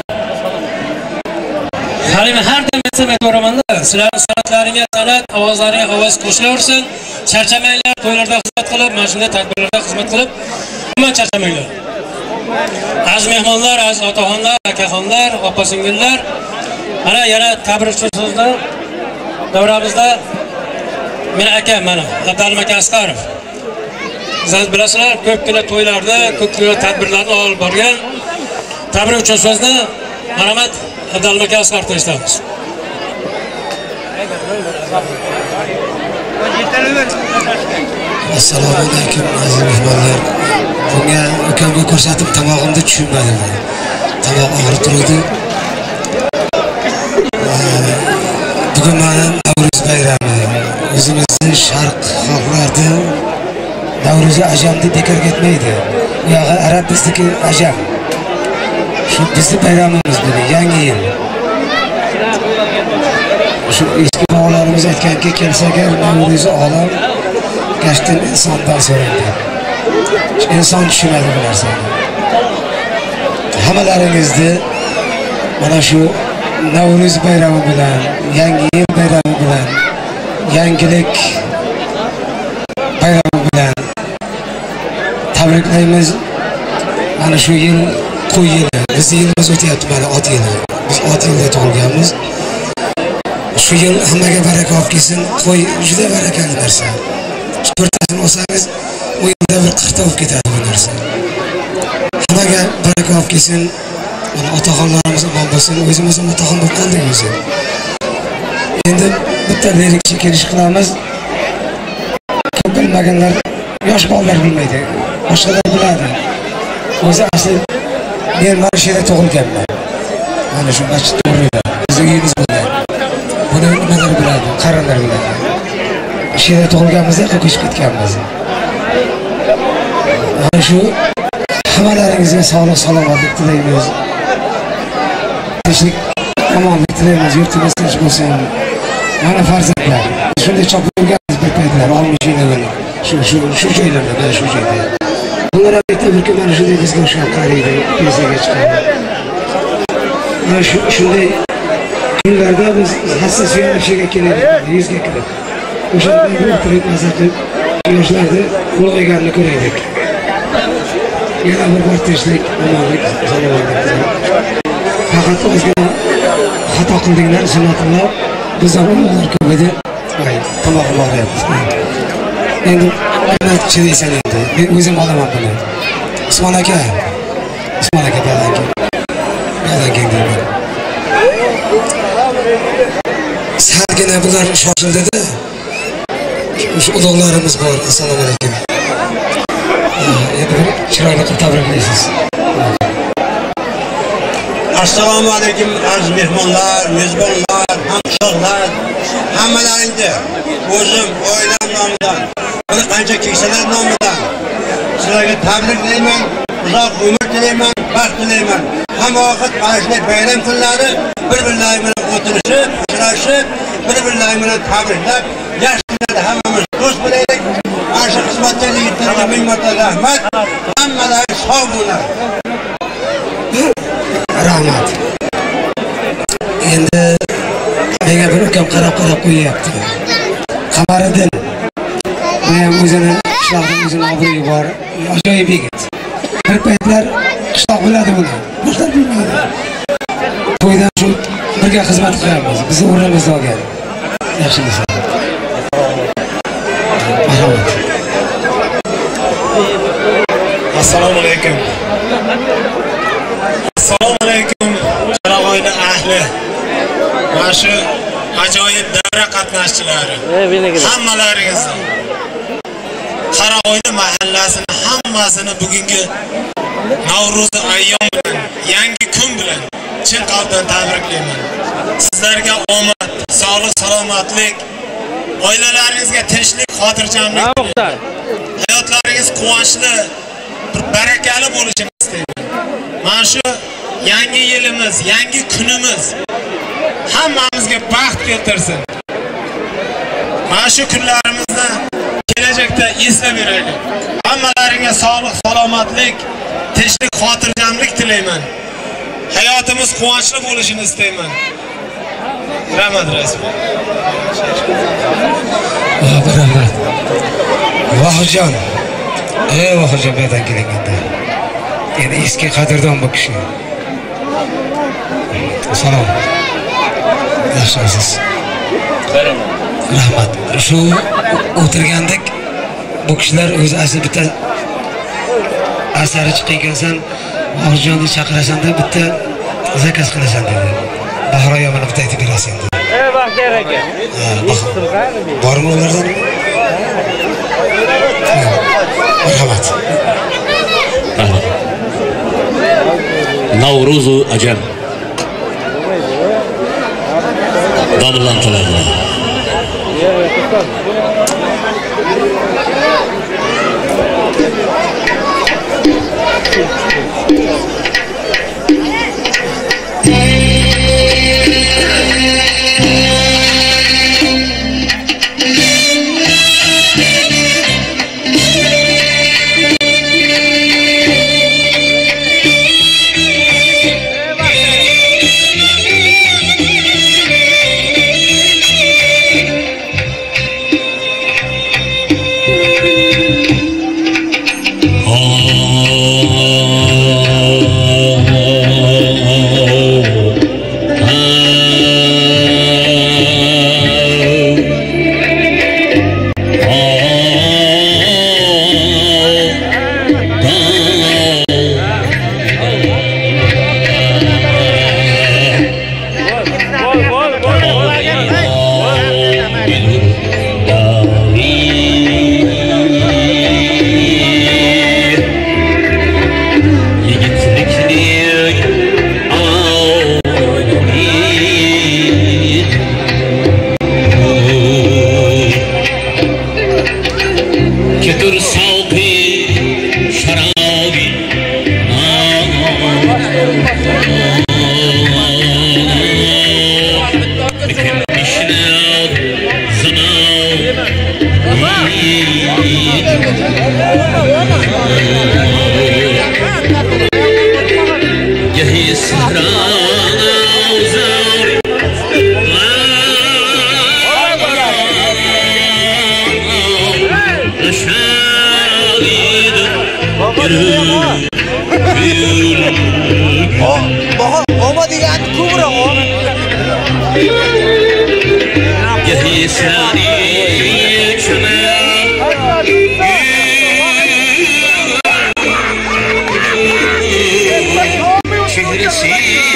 Halima har doim aytaman-da, sizlarning san'atlaringga san'at, ovozlaringga ovoz qo'shilaversin. Charchamanglar, to'ylarda xizmat qilib, mana shunday tadbirlarda xizmat qilib, umuman charchamanglar. Aziz mehmonlar, aziz otaxonlar, akaxonlar, opa-singillar, mana yana tabrikchi so'zlar davramizda meni akam mana Abdalim aka Asqarov. Siz bilasizlar, ko'pgina to'ylarda, ko'pgina tadbirlarda olib borgan. Tabrik uchun so'zni marhamat Abdalim aka Asqarovdan eshitamiz. Assalomu alaykum aziz mehmonlar. Bunga ukamga ko'rsatib tomog'imda tushunmadim. Tomoq og'rib turadi. Bugun mana Navro'z bayrami. O'zimizning sharq xalqlarida Navro'zi ajamda bekor ketmaydi. Bu yog'i arab, bizniki ajam. Shu bizning bayramimiz bugun, yangi yil. Shu eski bobolarimiz aytganki, kelsaga Navro'zi olam gashtin insondan so'raydi. İnson tushunadi bu narsani. Hammalaringizni mana shu Navro'z bayrami bilan, yangi yil bayrami bilan, yangilik bayrami bilan tabriklaymiz. Mana shu yil qo'y yili, bizning yilimiz o'tyapti, mana ot yili. Biz ot yilda tug'ilganmiz. Shu yil hammaga baraka olib kelsin. Qo'y juda barakali narsa. to'rttasini olsangiz u yerda bir 40 ta olib ketadi bu narsa. Xudoga baraka olib kelsin. Mana otaxonlarimiz omon bo'lsin. O'zimiz ham otaxon bo'lib qoldik o'zi. Endi bitta lirik chekilish qilamiz. Ko'p bilmaganlar, yosh bolalar bilmaydi. Boshqalar biladi. O'zi asli men mana shu yerda tug'ilganman. Mana shu masjid to'g'rida. Bizning uyimiz bo'lgan. Buni nimalar biladi? Qarinlar biladi. Shu yerda tug'ilganmizda ko'chib ketganmiz. Mana shu hammalaringizga sog'lik, salomatlik tilaymiz. Tinchlik, omonlik tilaymiz. Yurtimiz tinch bo'lsin. Mana farzandlar. Shunday chopib yurganmiz bir paytlar, 60 yildan. Shu joylarda, mana shu joyda. Bunlar albatta bir kun mana shunday bizga o'xshab qaraydi, pensiyaga chiqadi. Mana shunday kunlarda biz hassas yo'nalishga kelaylik, yuzga kirib. O'shanda bir tirik mazaqib yoshlarni ulg'ayganini ko'raylik. Yana bir bor tinchlik, omonlik, salomatlik. Faqat o'zgina xato qildinglar, sunnatulloh. Biz ham ular ko'p edi. Tomog'im og'riyapti. Endi nima chidaysan endi? Men o'zim olaman buni. Usmon aka bilan deyman. Sargina bular shoshildida. Shu ulug'larimiz bor. Assalomu alaykum. Endi chiroyli qilib tabriklaysiz. Assalomu alaykum aziz mehmonlar, mezbonlar, hamshohlar, hammalaringni o'zim oilam nomidan, bir qancha keksalar nomidan sizlarga tabriklayman, uzoq umr tilayman, baxt tilayman. Hamma vaqt mana shunday bayram kunlari bir-birlari bilan o'tirishib, uchrashib, bir-birlari bilan tabriklab, yaxshi kunlarda hammamiz do'st bo'laylik. Mana shu xizmatlarga yetgan ming marta rahmat. Hammalari sog' bo'linglar. Rahmat. Endi menga bir ukam qarab qo'yyapti. Qamariddin. Men o'zini qishloqda o'zini obro'yi bor, ajoyib yigit. Bir paytlar qishloq biladi buni. Boshqa bilmaydi. To'ydan shu birga xizmat qilamiz. Bizni o'rnimizda olgan. Yaxshi bo'lsin. Marhamat. Assalomu alaykum. Assalomu alaykum janob oila ahli. Mana shu ajoyib davra qatnashchilari. Hammalaringizni Qarag'oyna mahallasini hammasini bugungi Navro'z ayyom bilan, yangi kun bilan chin qalbdan tabriklayman. Sizlarga omad, sog'lik, salomatlik, oilalaringizga tinchlik, xotirjamlik, hayotlaringiz quvonchli, bir barakali bo'lishini istayman. Mana shu yangi yilimiz, yangi kunimiz hammamizga baxt keltirsin. Mana shu kunlarimizni kelajakda eslab yuraylik. Hammalaringga sog'lik, salomatlik, tinchlik, xotirjamlik tilayman. Hayotimiz quvonchli bo'lishini istayman. Rahmat rasm. Rahmat. Vohidjon. Vohidjon baydan kelganda. Endi eski qadrdon bu kishi. Salom. Yaxshimisiz? Rahmat. Shu o'tirgandik bu kishilar o'zi asli bitta asari chiqayotgansan, Vohidjonni chaqirasan-da bitta zakaz qilasan dedi. Bahroy mana bitta aytib berasan dedi. Baxtiyor aka. Bormi ulardan? Marhamat. Navro'zu ajal. Dadillantiriladi. ketur savqi şarabi यही सहराना उजाड़ यही सारी शहर से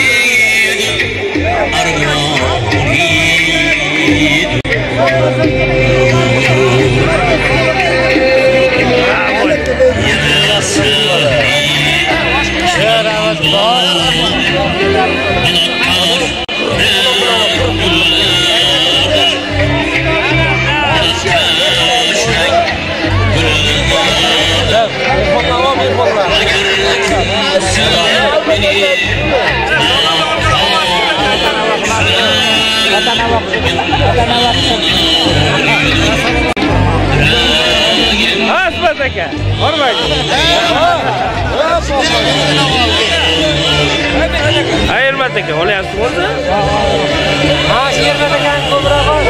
Ayırmadık ya, olay asıl oldu. Ha, ayırmadık ya, kobra var.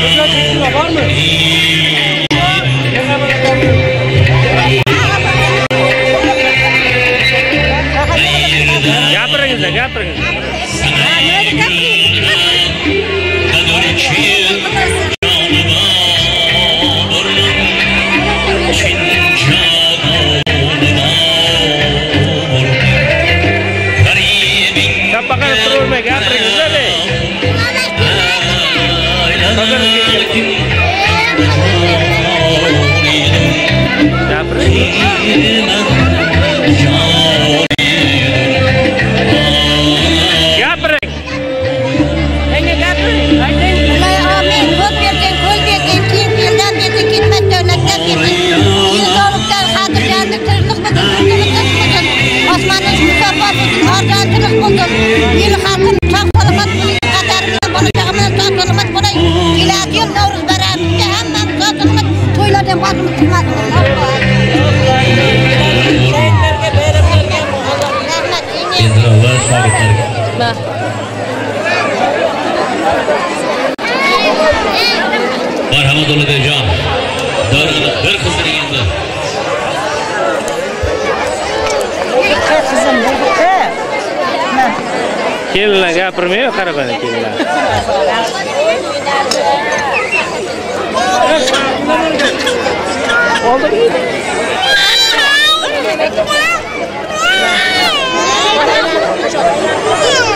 Gapiring. Tapakan terus me gapiring udah deh. Marhamat olun Dejan. Bir kızdır endi. Kelinlar gapirmaydi, qarabani kelinlar. Oldu.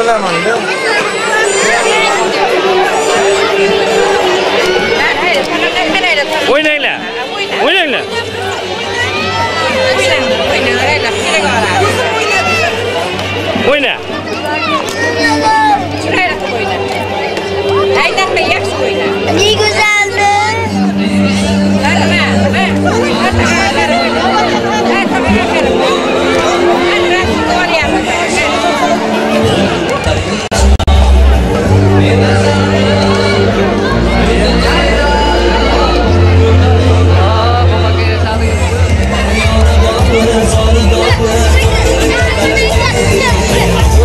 bilaman-da. O'ynanglar. O'ynanglar. O'yna. Aytma, yaxshi o'yna. Ne go'zaldi. Hadi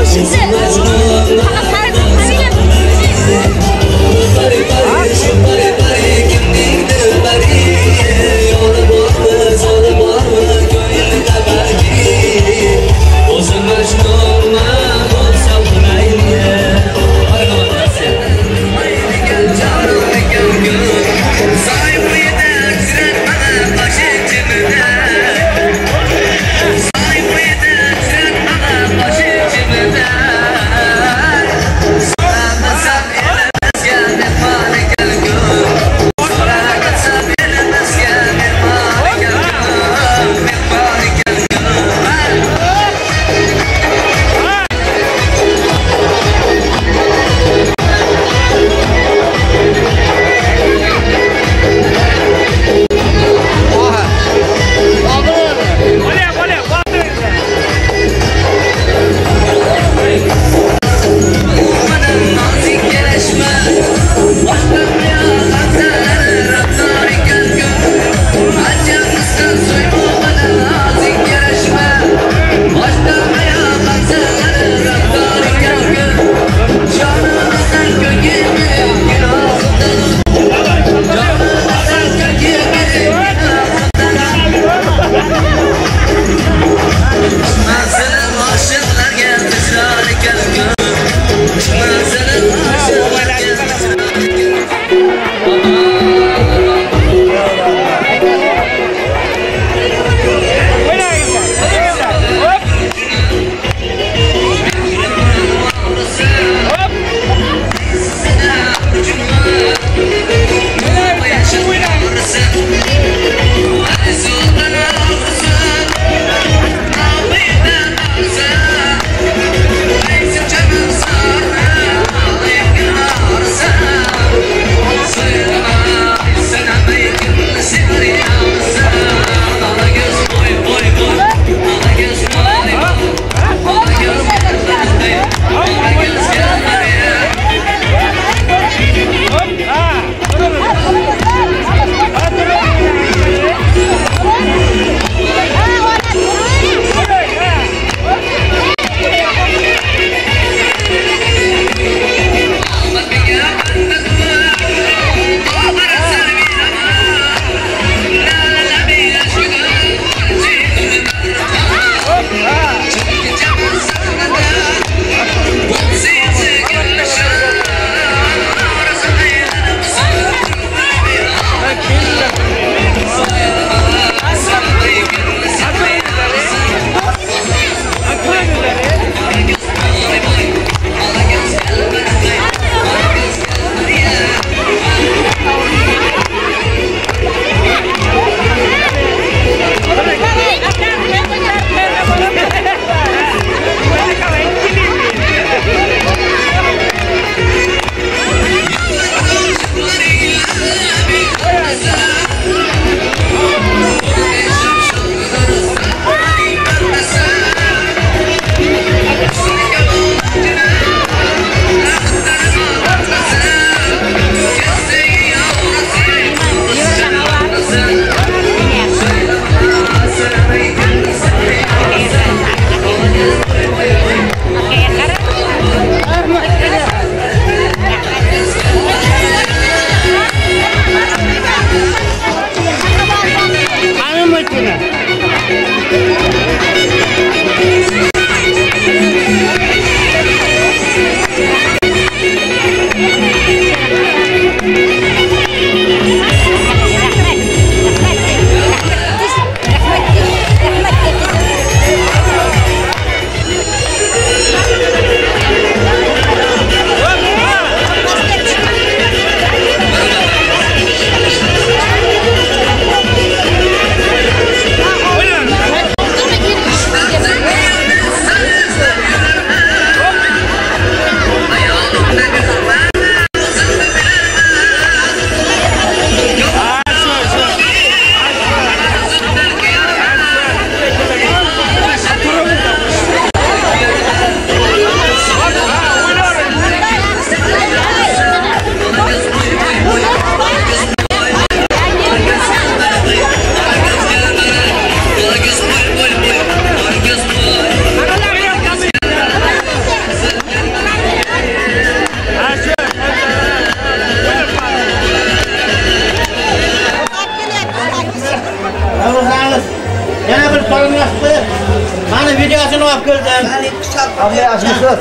Abla açmışsınız.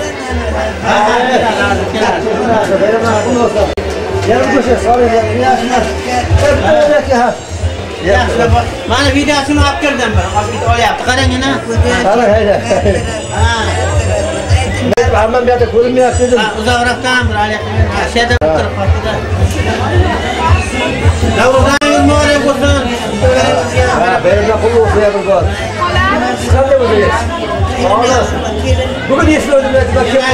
Yarım köşe sarı mana videosini olib kirdim ben. Olib olyapti. Qarang ana. Qara, hayda. Men hamma bu yerda ko'rinmayapti dedim. Uzoqroqdan bir olyapti. Sheda turib qoldi. Davrongiz muborak bo'lsin. Bayramda qulluq olsun ya bugun. Qanday o'zingiz? Bugün esli ödümleti bak kim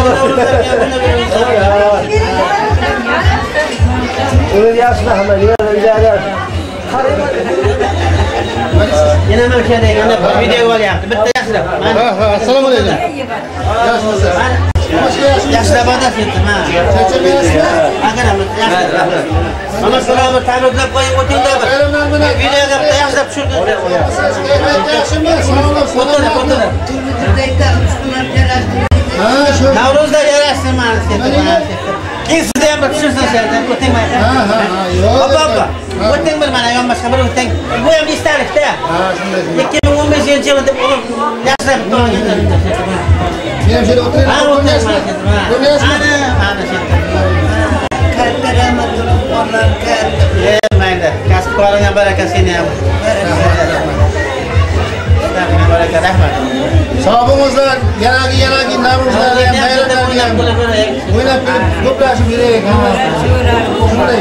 Öyle yaşlı hemen ilerler. Yine mi bir şey değil, video olyapti. Bitta yaşlı. Assalomu alaykum. Yaxshimisiz? Yaşlı badasi etdim ha. Charchamayapsizmi? Aqara, mana shularni tabriklab qo'yib o'tingda bir. Videoga bitta yaxshilab tushirdim. Yaxshimi? Sog'lik. Navruzda yarashsin mana sizga. Keyin sizda ham bir tushirsin sherda. O'ting mana. Opa. O'ting bir mana yonboshqa bir o'ting. Bu ham istalikda. 2015-yilda yaxshilab to'g'ri. Men ham shunday o'tirib ko'ryapsizmi? Ana katta rahmat qilib katta. Mayli. Kasb-koringga baraka seni ham. Baraka rahmat. Sog' bo'linglar. Yanagi Navruzlar ham bayramlarni ham o'ynab kulib ko'plashib kerak. Shunday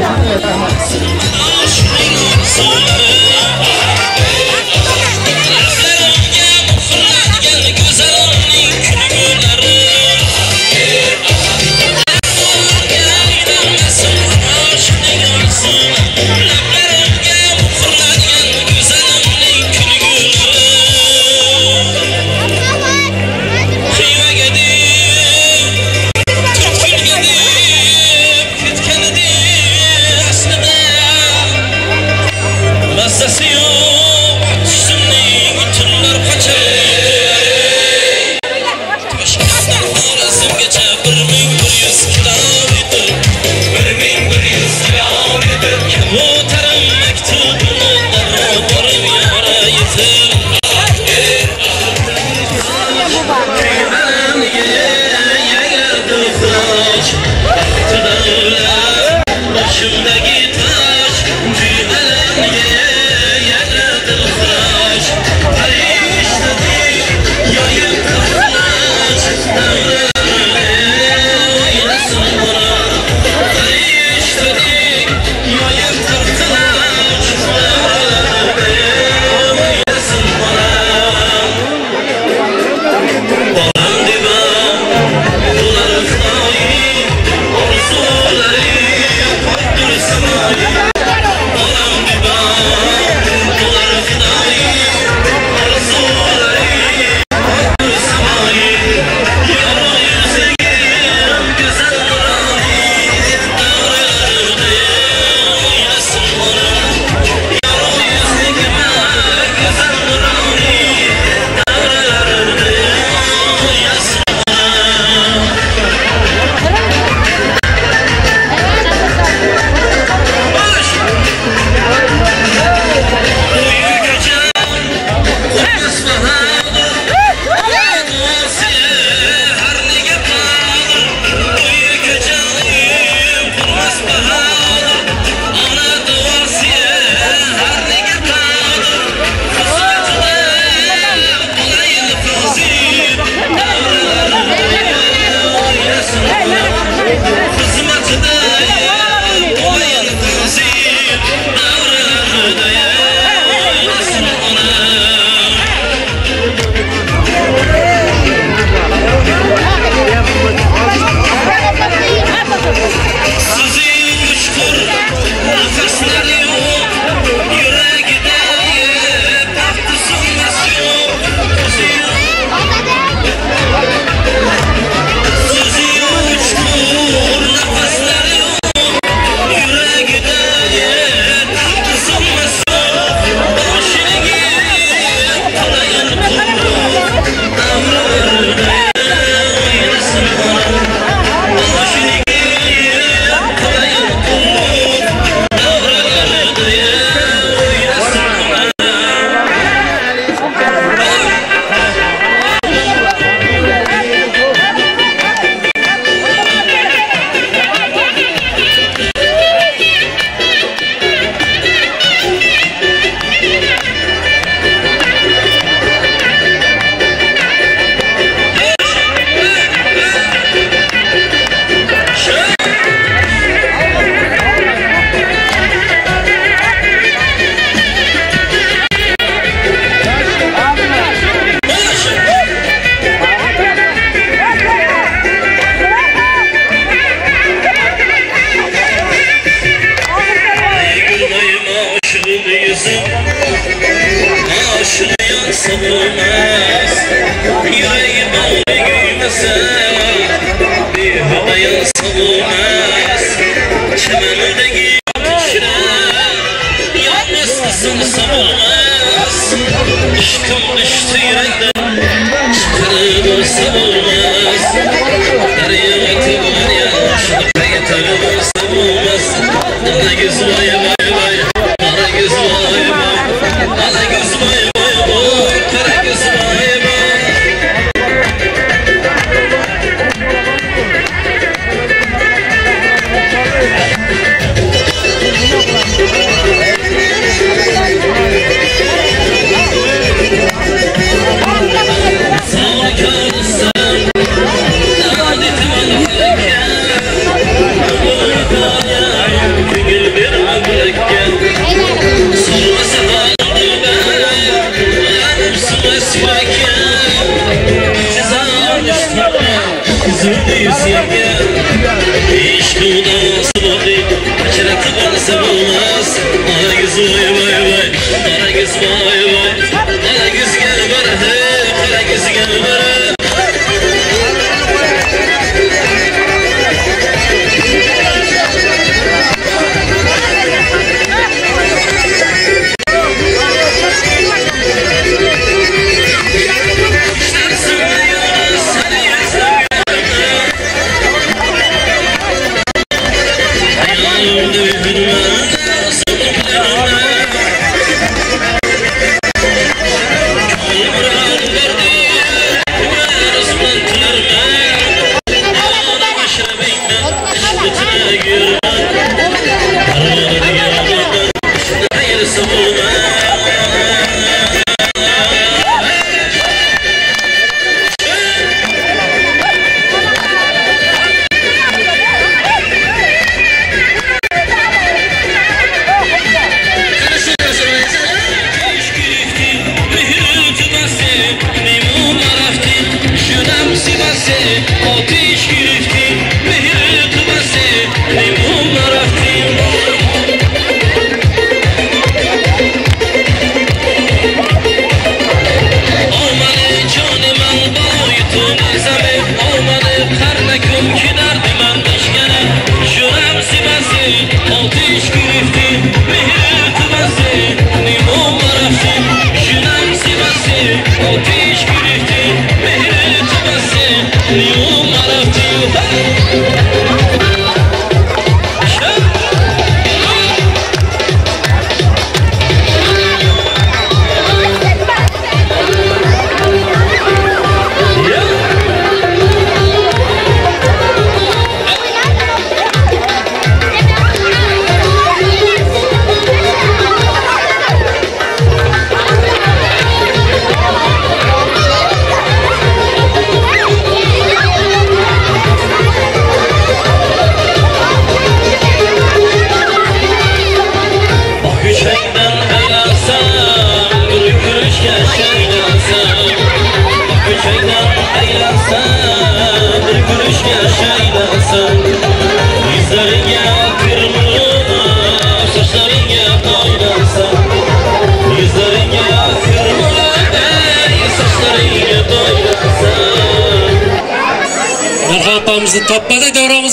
Topmadik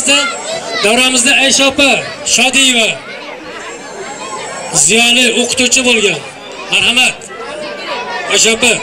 davramizda Aysha opa Shodiyeva ziyoli o'qituvchi bo'lgan. Marhamat. Aysha opa.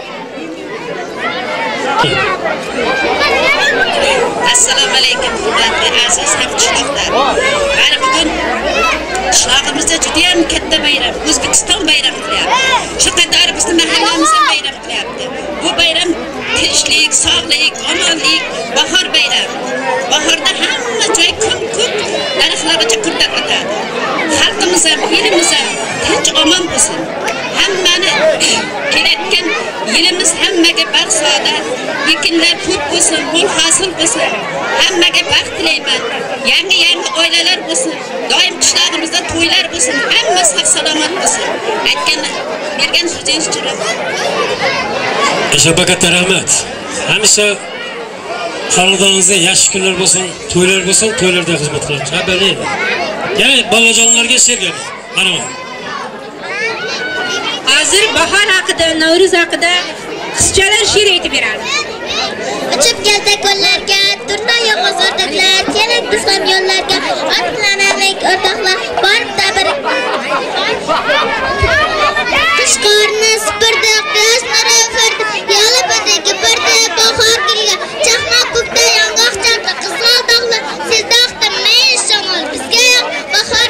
Assalomu alaykum hurmatli aziz hamqishloqlar. Mana bugun qishlog'imizda juda ham katta bayram, O'zbekiston bayrami qilyapti. Shu qadar bizning mahallamiz ham bayram qilyapti. Bu bayram tinchlik, sog'lik, omonlik, bahor bayrami. Bahorda hamma joy kun-kun daraxtlarga qurdat atadi. Xalqimiz ham, elimiz ham tinch omon bo'lsin. Hammani kelayotgan yilimiz hammaga baxsaodat, ekinlar ko'p bo'lsin, mo'l hosil bo'lsin. Hammaga baxt tilayman. Yangi oilalar bo'lsin. Doim qishlog'imizda to'ylar bo'lsin. Hamma sog' salomat bo'lsin. Aytgan bergan so'zingiz uchun Aysha katta rahmat. Hamisha xonadoningizda yaxshi kunlar bo'lsin, to'ylar bo'lsin, to'ylarda xizmat qilamiz. Habari. Yana bolajonlarga she'r mana bu. Hozir bahor haqida, Navro'z haqida qisqachalar she'r aytib beradi. Uçup keldi ko'llarga, turna yog'ozordalar, kerak biz ham yo'llarga, otlanalik o'rtoqlar, borib-da bir Qishqorni supurdi, quyosh nuri ufurdi, yolib o'ziga burdi, bahor kelgan, chaqmoq ko'kda yong'oq chaqdi, qizg'al dog'lar, sezdoqda mayli shamol, bizga yo'q bahor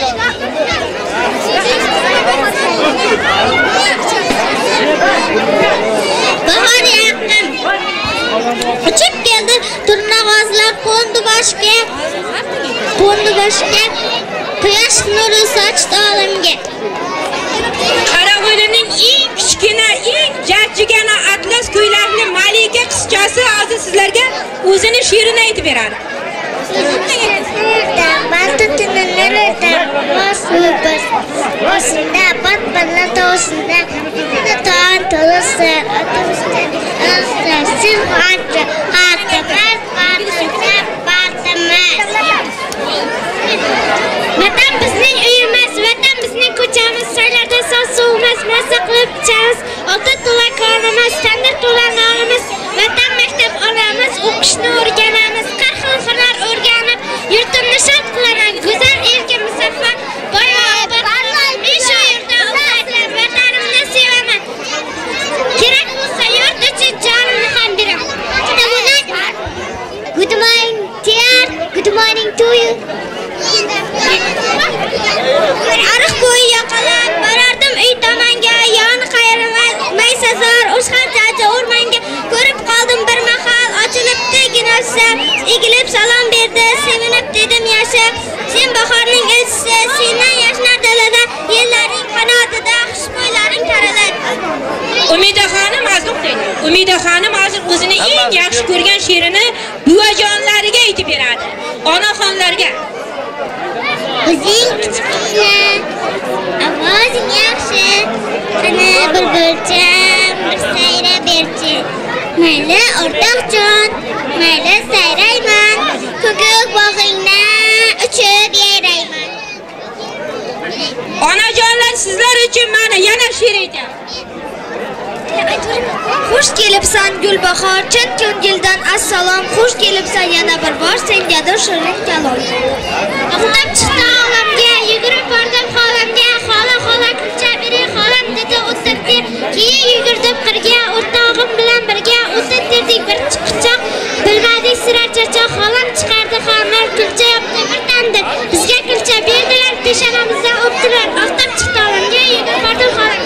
bahor yaqin. Uçup keldi turnag'ozlar qo'ndi boshga, quyosh nuri sochdi olamga. Qarag'o'yning eng kichkina, eng jajjigana atlas ko'ylakli malika qizchasi hozir sizlarga o'zini she'rini aytib beradi. Vatan bizning uyimiz, vatan bizning ko'chamiz, saylarda so'zimiz, mazza qilib ichamiz, oltin to'la qornimiz, tandir to'la nonimiz, vatan maktab olamiz, o'qishni o'rganamiz, har xil hunar o'rganib, yurtimni shod qilaman, go'zal elga musaffar, boy-obod, men shu yerda o'qiyman, vatanimni sevaman. Kerak bo'lsa yurt uchun jonimni ham beraman. Good morning, dear. Good morning to you. Ariq bo'yi yoqalab borardim uy tomonga, yoni qayrilmay sazor o'shqar jaji o'rmanga. Ko'rib qoldim bir mahal, ochilibdi ginasi, egilib salom berdi, sevinib dedim yasha. Sen bahorning elchisi, sendan yashnar dalada, yellarning qanotida xushbo'ylaring taralar. Umidaxonim Azliq deydi. Umidaxonim hozir o'zini eng yaxshi ko'rgan she'rini buvajonlariga aytib beradi. Onaxonlarga. O'zing kichkina, ovozing yaxshi, qani bulbulcham, bir sayra berchi. Mayli o'rtoqjon, mayli sayrayman, ko'k bog'ingda uchib yayrayman. Onajonlar sizlar uchun mana yana she'r aytaman. Xush kelibsan Gulbahor, chin ko'ngildan assalom. Xush kelibsan yana bir bor, sengadir shirin kalom. Oqtab chiqdi olamga, yugurib bordim xolamga, xola kulcha bering xolam dedi o'tirdi. Keyin yugurdim qirga, o'rtog'im bilan birga o'tirdik bir chiqchoq. Bilmadik sira charchoq, xolam chiqardi xamir, kulcha yopdi bir tandir. Bizga kulcha berdilar, peshonamizdan o'pdilar. Oqtab chiqdi olamga, yugurib bordim xolam.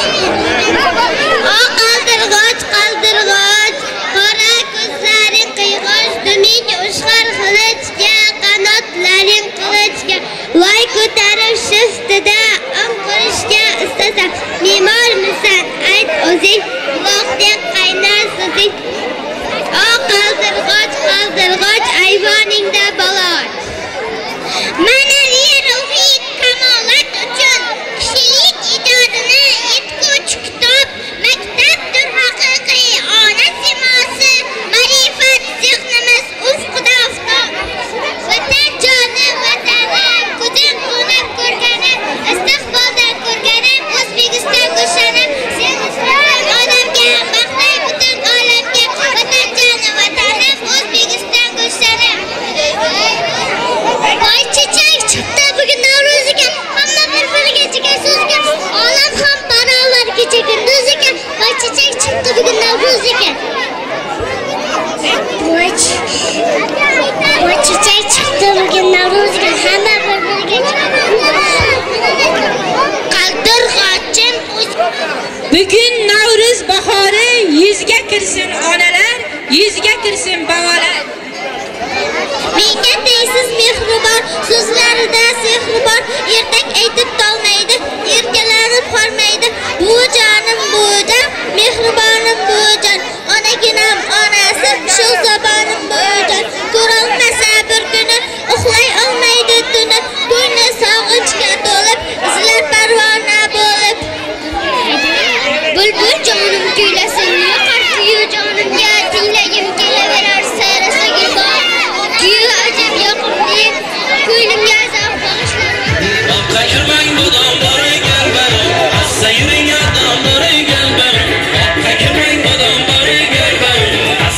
Qaldirg'och, qora ko'zlaring qiyg'och, duming ushqar qilicga, qanotlaring qilichga, voy ko'tarib shiftida qurishga istasam, me'mormisan ayt o'zing, quloqdek qaynar so'zing. Qaldirg'och, ayvoningda baloch. Ma'naviy ruhiy kamolat uchun kishilik ijodini yetguvchi kitob, maktabdir haqiqiy ona simosi, ma'rifat zehnimiz ufqida oftob. Vatan joni vatanim, ko'zim qo'nib ko'rganim, istiqbolda ko'rganim, O'zbekiston go'shanim, sen isming odamga, maqtay butun olamga, vatan joni vatanim, O'zbekiston go'shanim. Voy chechak chiqdi bugun Navro'ziga, hamma bir-biriga chiqar so'zga, olam ham barobar kecha kunduz ekan. Voy chechak chiqdi bugun Navro'ziga. Voy chechak chiqdi bugun Navro'ziga, hamma bir-biriga qaldirg'ochim bugun Navro'z bahori, yuzga kirsin onalar, yuzga kirsin bobolar. Menga deysiz mehribon, so'zlarida sehri bor, ertak aytib tolmaydi, erkalanib qolmaydi. Bu jonim bujon, mehribonim bujon, onaginam onasi, shu zabonim bujon. Ko'rolmasa bir kuni, uxlay olmaydi tuni, ko'ngli sog'inchga to'lib, izlar parvona bo'lib. Bulbul jonim kuylasin, yoqar kuyu jonimga, tinglagim kelaverar sayrasa gulbon. Kuyu ajab yoqimli, ko'nglimga zavq bag'ishlar. Qayirmang bodom bori galbarim, assa yuring odam bori galbarim. Qayirmang bodom bori galbarim,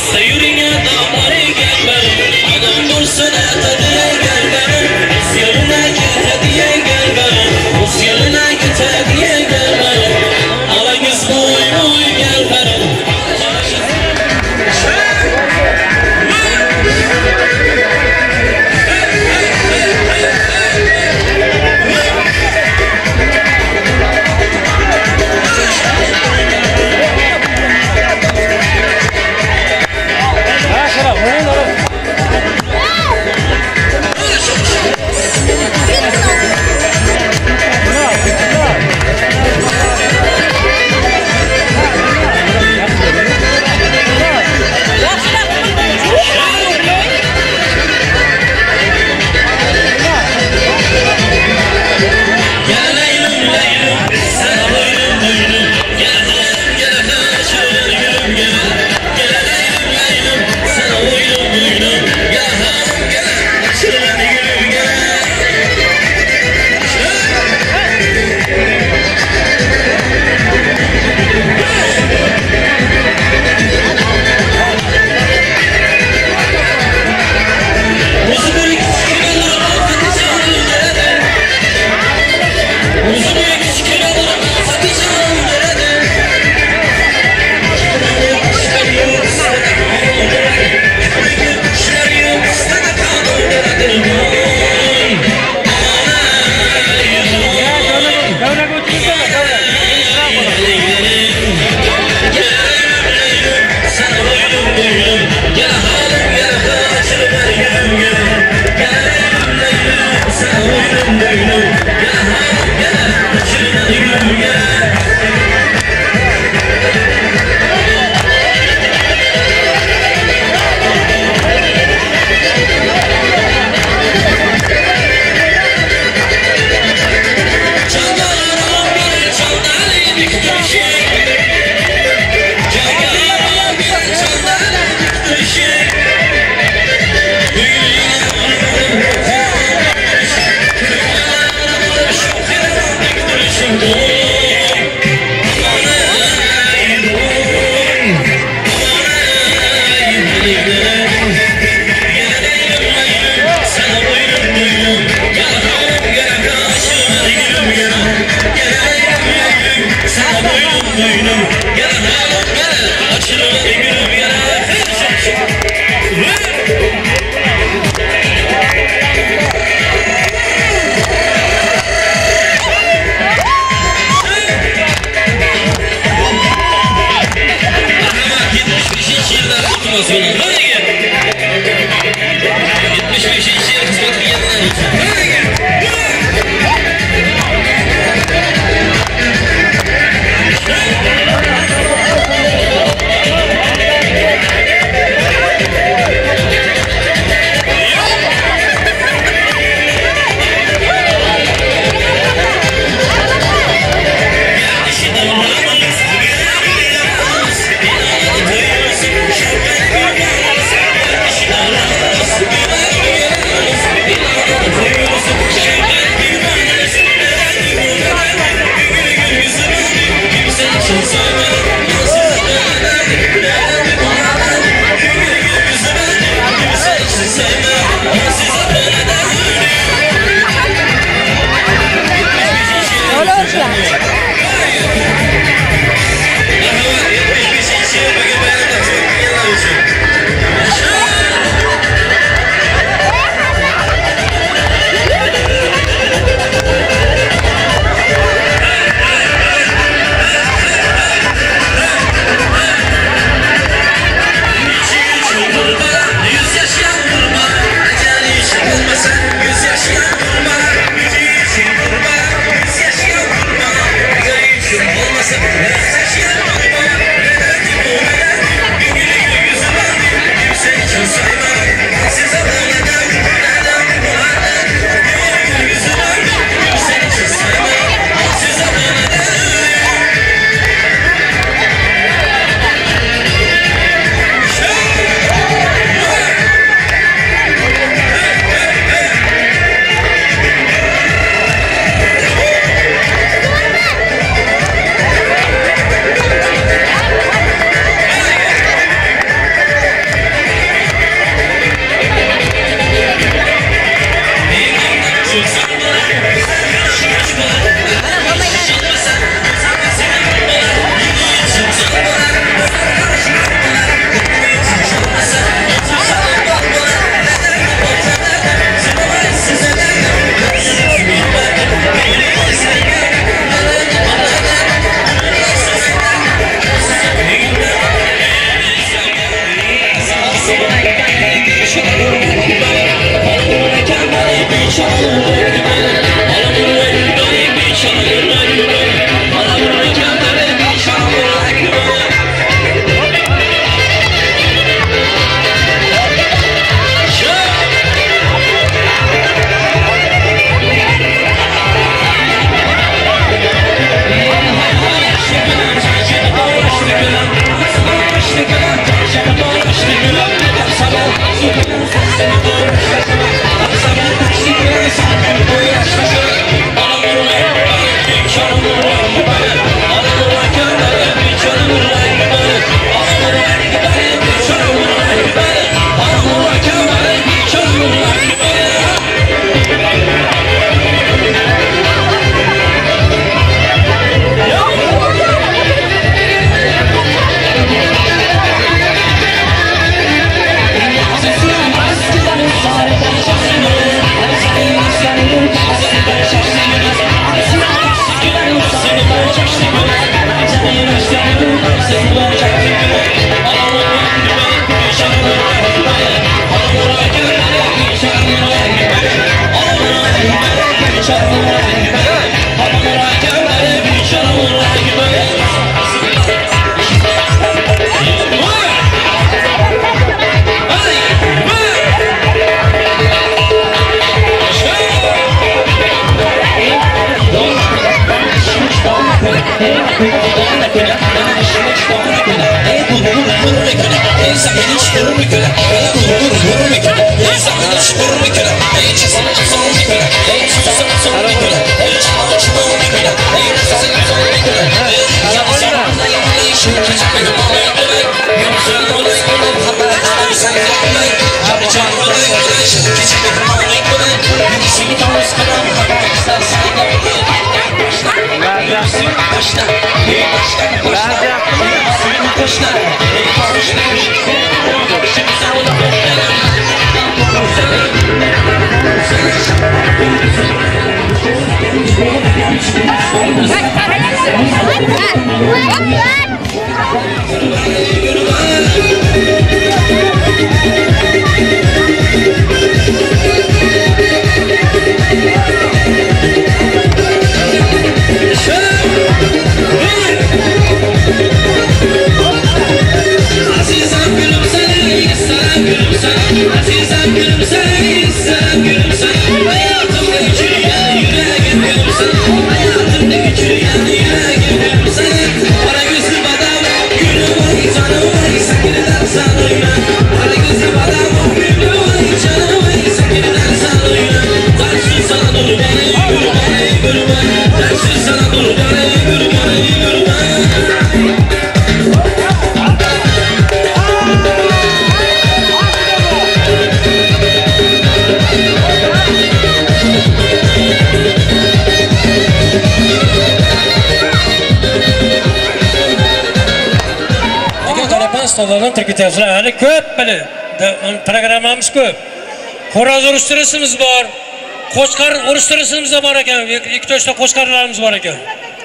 Ustalardan Türkiye'de hani köp böyle programımız köp. Horoz uruşturusumuz var. Qo'chqar uruşturusumuz da var ekan. 2-3 ta qo'chqarlarimiz var ekan.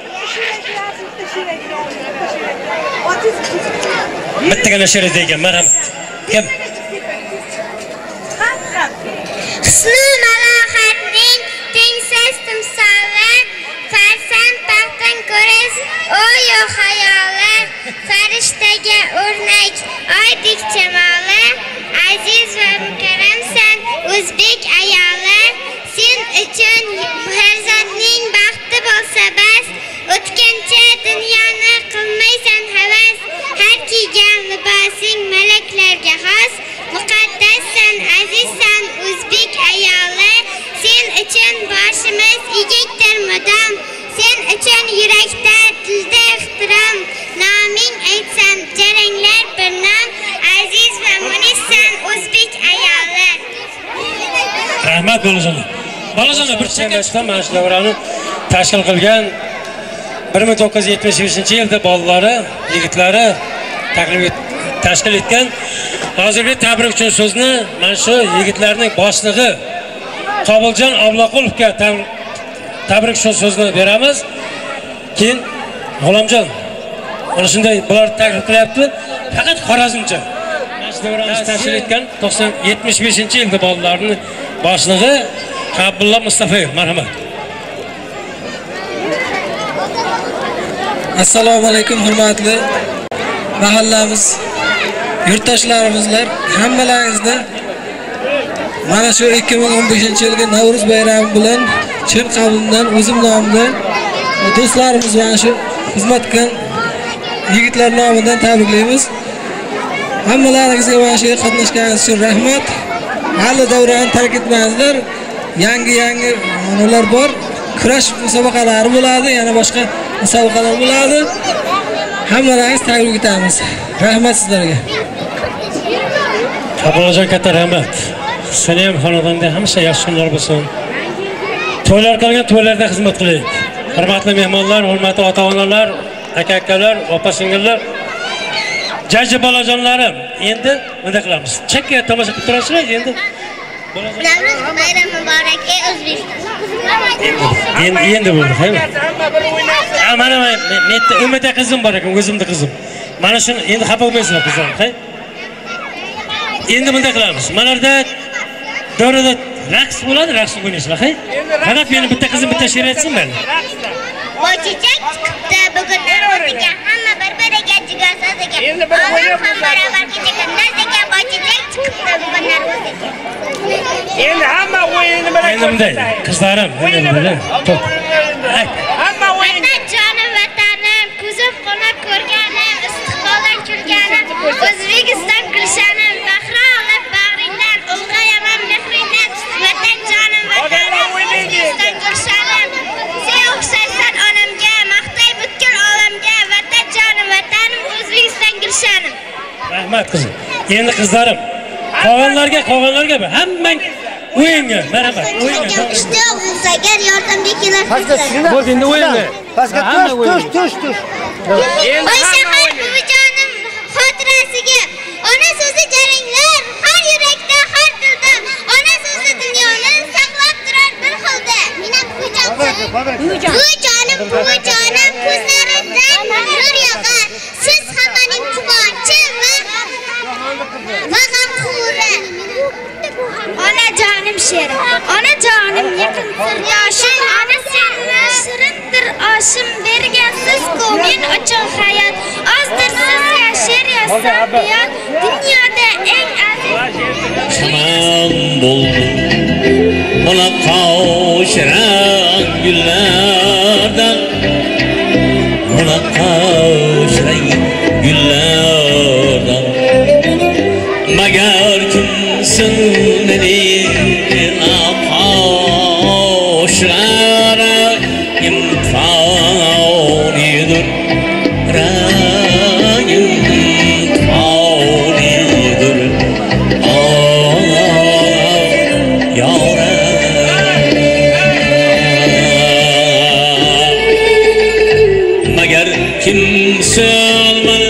Bittagina she'r degan, marhamat. Kim? Husni malohatning tengsiz timsoli, farzand baxtin ko'rish o'yu xayoli, farishtaga o'rnak oydek jamoli, aziz va mukarramsan o'zbek ayoli, sen uchun farzandning baxti bo'lsa bas, o'tgancha dunyoni qilmaysan havas, har kiygan libosing malaklarga xos, muqaddassan azizsan o'zbek ayoli, sen uchun boshimiz egikdir mudom, sen uchun yurakda dilda ehtirom, noming aytsam jaranglar bir nom, aziz va munissan o'zbek ayoli. Rahmat bolajonim. Bolajonim bir chekashda mana shu davrani tashkil qilgan 1975-yilda bolalari, yigitlari tashkil etgan hozirgi tabrik uchun so'zni mana shu yigitlarning boshlig'i Qobuljon Obloqulovga tabrik uchun so'zni beramiz. Keyin G'ulomjon ana shunday bular taklif qilyapti. Faqat Xorazmcha. Mana shu davrani tashkil etgan 75-yilda bolalarning boshlig'i Abdullah Mustafayev, marhamat. Assalomu alaykum hurmatli mahallamiz, yurtdoshlarimizlar, hammalaringizni mana shu 2015-yilgi Navruz bayrami bilan chin qalbimdan o'zim nomimdan do'stlarimiz va shu xizmat qilgan yigitlar nomidan tabriklaymiz. Hammalaringizga mana shu qatnashganingiz uchun rahmat. Hali davrani tark etmaysizlar. Yangi nimalar bor. Kurash musobaqalari bo'ladi, yana boshqa musobaqalar bo'ladi. Hammalaringiz tabrik etamiz. Rahmat sizlarga. Abdulajon katta rahmat. Seni ham xonadonda hamisha yaxshi kunlar bo'lsin. To'ylar qilgan to'ylarda xizmat qilaylik. Hurmatli mehmonlar, hurmatli ota-onalar, aka-akalar, opa-singillar, jajji bolajonlarim, endi bunday qilamiz. Chekka tomosha qilib turasizlar endi. Navruz bayrami muborak O'zbekiston. Endi bo'ldi, haymi? Mana men umida qizim bor ekan, o'zimning qizim. Mana shuni endi xafa bo'lmaysizlar qizlar, hay? Endi bunday qilamiz. Malarda davrada raqs bo'ladi, raqs o'ynaysizlar, hay? Faqat meni bitta qizim bitta she'r aytsin meni. Bochechak chiqibdi bugun Navruzga, hamma bir-biriga jigarsoz ekan. Onam ham baravar kechaga ekan, bochechak chiqibdi bugun Navruzga. Endi hamma o'yinni bilan Endi bunday, qizlarim, endi bunday. Hamma o'yin. Jonim vatanim, ko'zim qonab ko'rganim, istiqboldan kulganim, O'zbekiston kulshanim, bahra olib bag'ringdan, ulg'ayaman mehringdan, vatan jonim vatanim, O'zbekiston kulshanim. Sen o'xshaysan onamga, maqtay butkul olamga, vatan jonim vatanim, O'zbekiston kulshanim. Rahmat qizim. Endi qizlarim, qolganlarga hammang o'yinga, marhamat, o'yinga. Ishda o'zagar yordamga kelasiz. Bo'ldi, endi o'yinga. Pastga tush. Voy shahar buvijonim xotirasiga, ona so'zi jaranglar, har yurakda, har dilda, ona so'zi dunyoni saqlab turar bir xilda. Menam buvijonim, ko'zlaridan nur yog'ar, siz hammaning quvonchi va g'amxo'ri. Onajonim she'ri, onajonim yaqin sirdoshim, ona senni shirindir oshim, bergansiz-ku men uchun hayot, ozdir siz yashir yasam biyot, dunyoda eng aziz. Tamam bo'ldi, ona qo'shran gullardan, ona qo'shran gullardan, magar kimsin meni qo'shlara imkonidir, rangim imkonidir, magar kimsin meni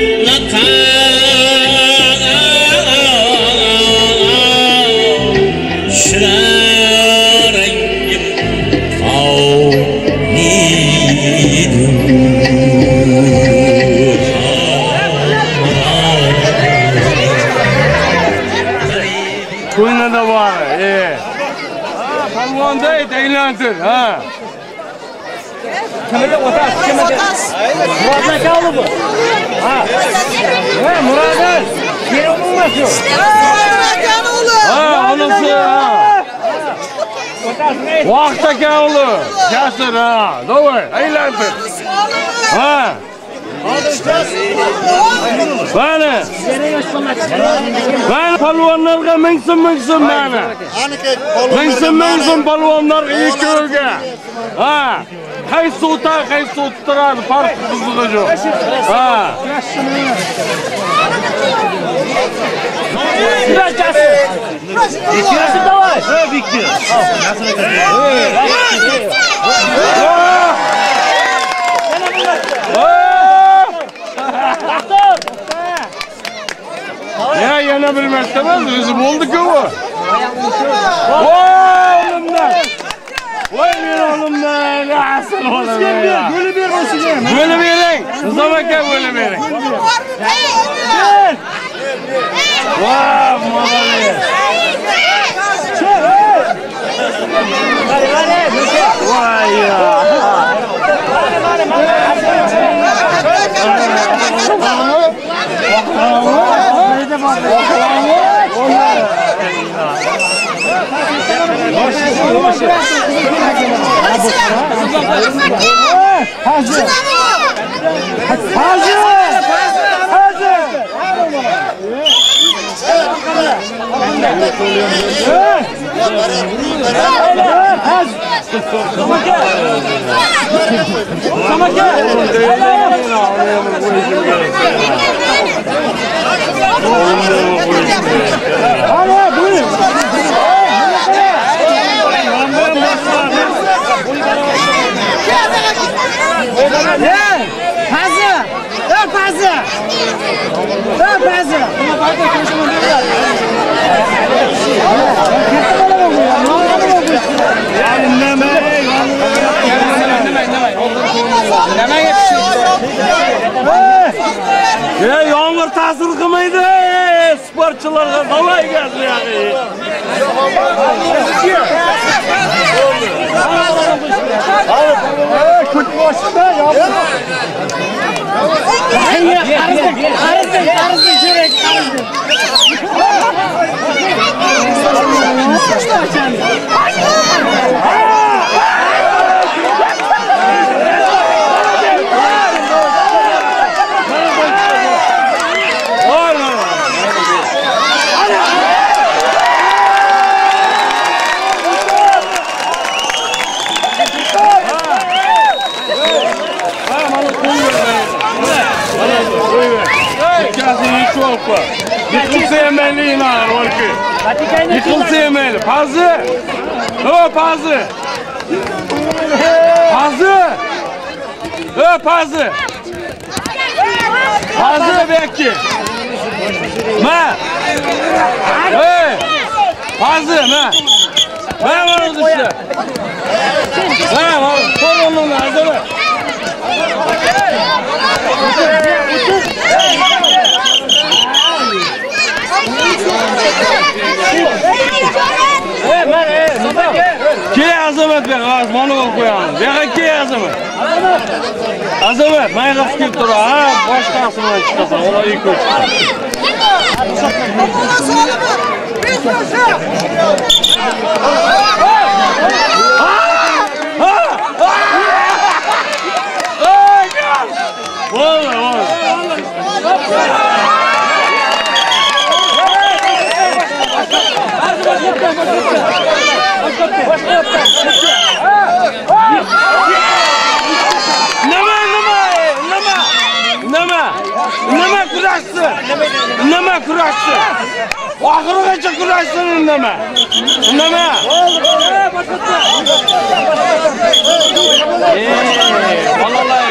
Ko'ynada bor, palvonda aylantir, ha. Kimga o'tasiz, kimga? Murodjon aka bu. Ha. Murodjon, kelingmi shu? Ha, onasi, ha. Vaqt aka o'g'li, jasur, ha. Davay, aylantir. Ha. Bana palvonlarga mingsin bana. Mingsin palvonlarga ikkiga. Ha. Qaysi o'tiradi, farq qizig'i yo'q. Ha. Ikkinchi davay. Ha, Viktor. Ya yana bir martaba o'zi bo'ldi-ku bu. Oğlumdan. Voy men oğlumdan. Asıl oğlum. Gülü ber o'shiga. Gülü bering. Nizom aka gülü bering. Voy, molodets. Yağmur tasir qilmaydi. Sportchilarga davay geldi yani. Yıkılsa yemeliyim ha, Volki. Yıkılsa yemeli. Pazı. O pazı. Pazı. O pazı. Pazı belki. Ma. Hey. Pazı ma. Ben varız işte. Ben varız. Sorunun lazım. Ke azamat ben az monol koyamın. Bega ke azamat. Azamat, mayga qilib tur. Ha, boshqasini chiqasan. Ona iyi ko'ch. Nima kurashsin? Nima kurashsin? Oxirigacha kurashsin nima? Nima? Bolalar.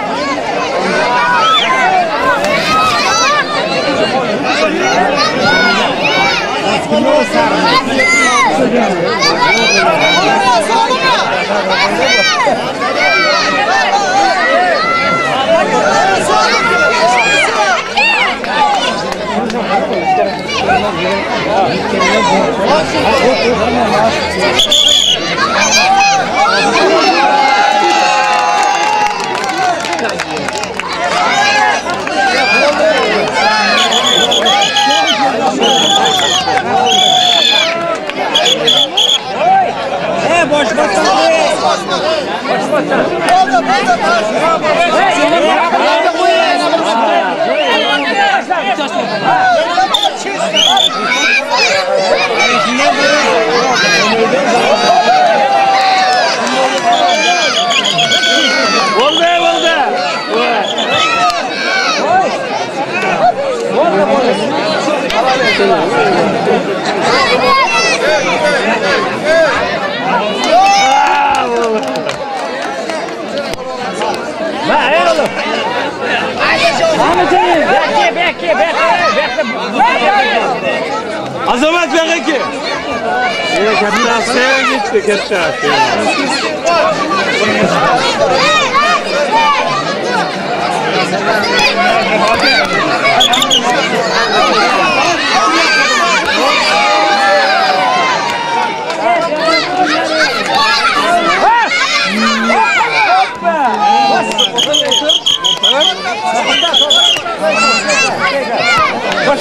Azamat bega ki. Katta gitti katta.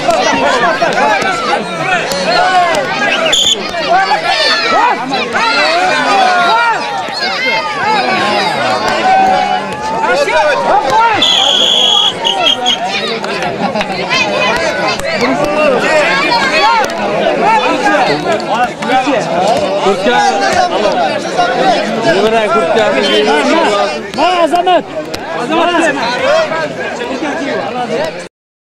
Let's go. Kurtka. Nima kurtka? Ma azamat. Azamat.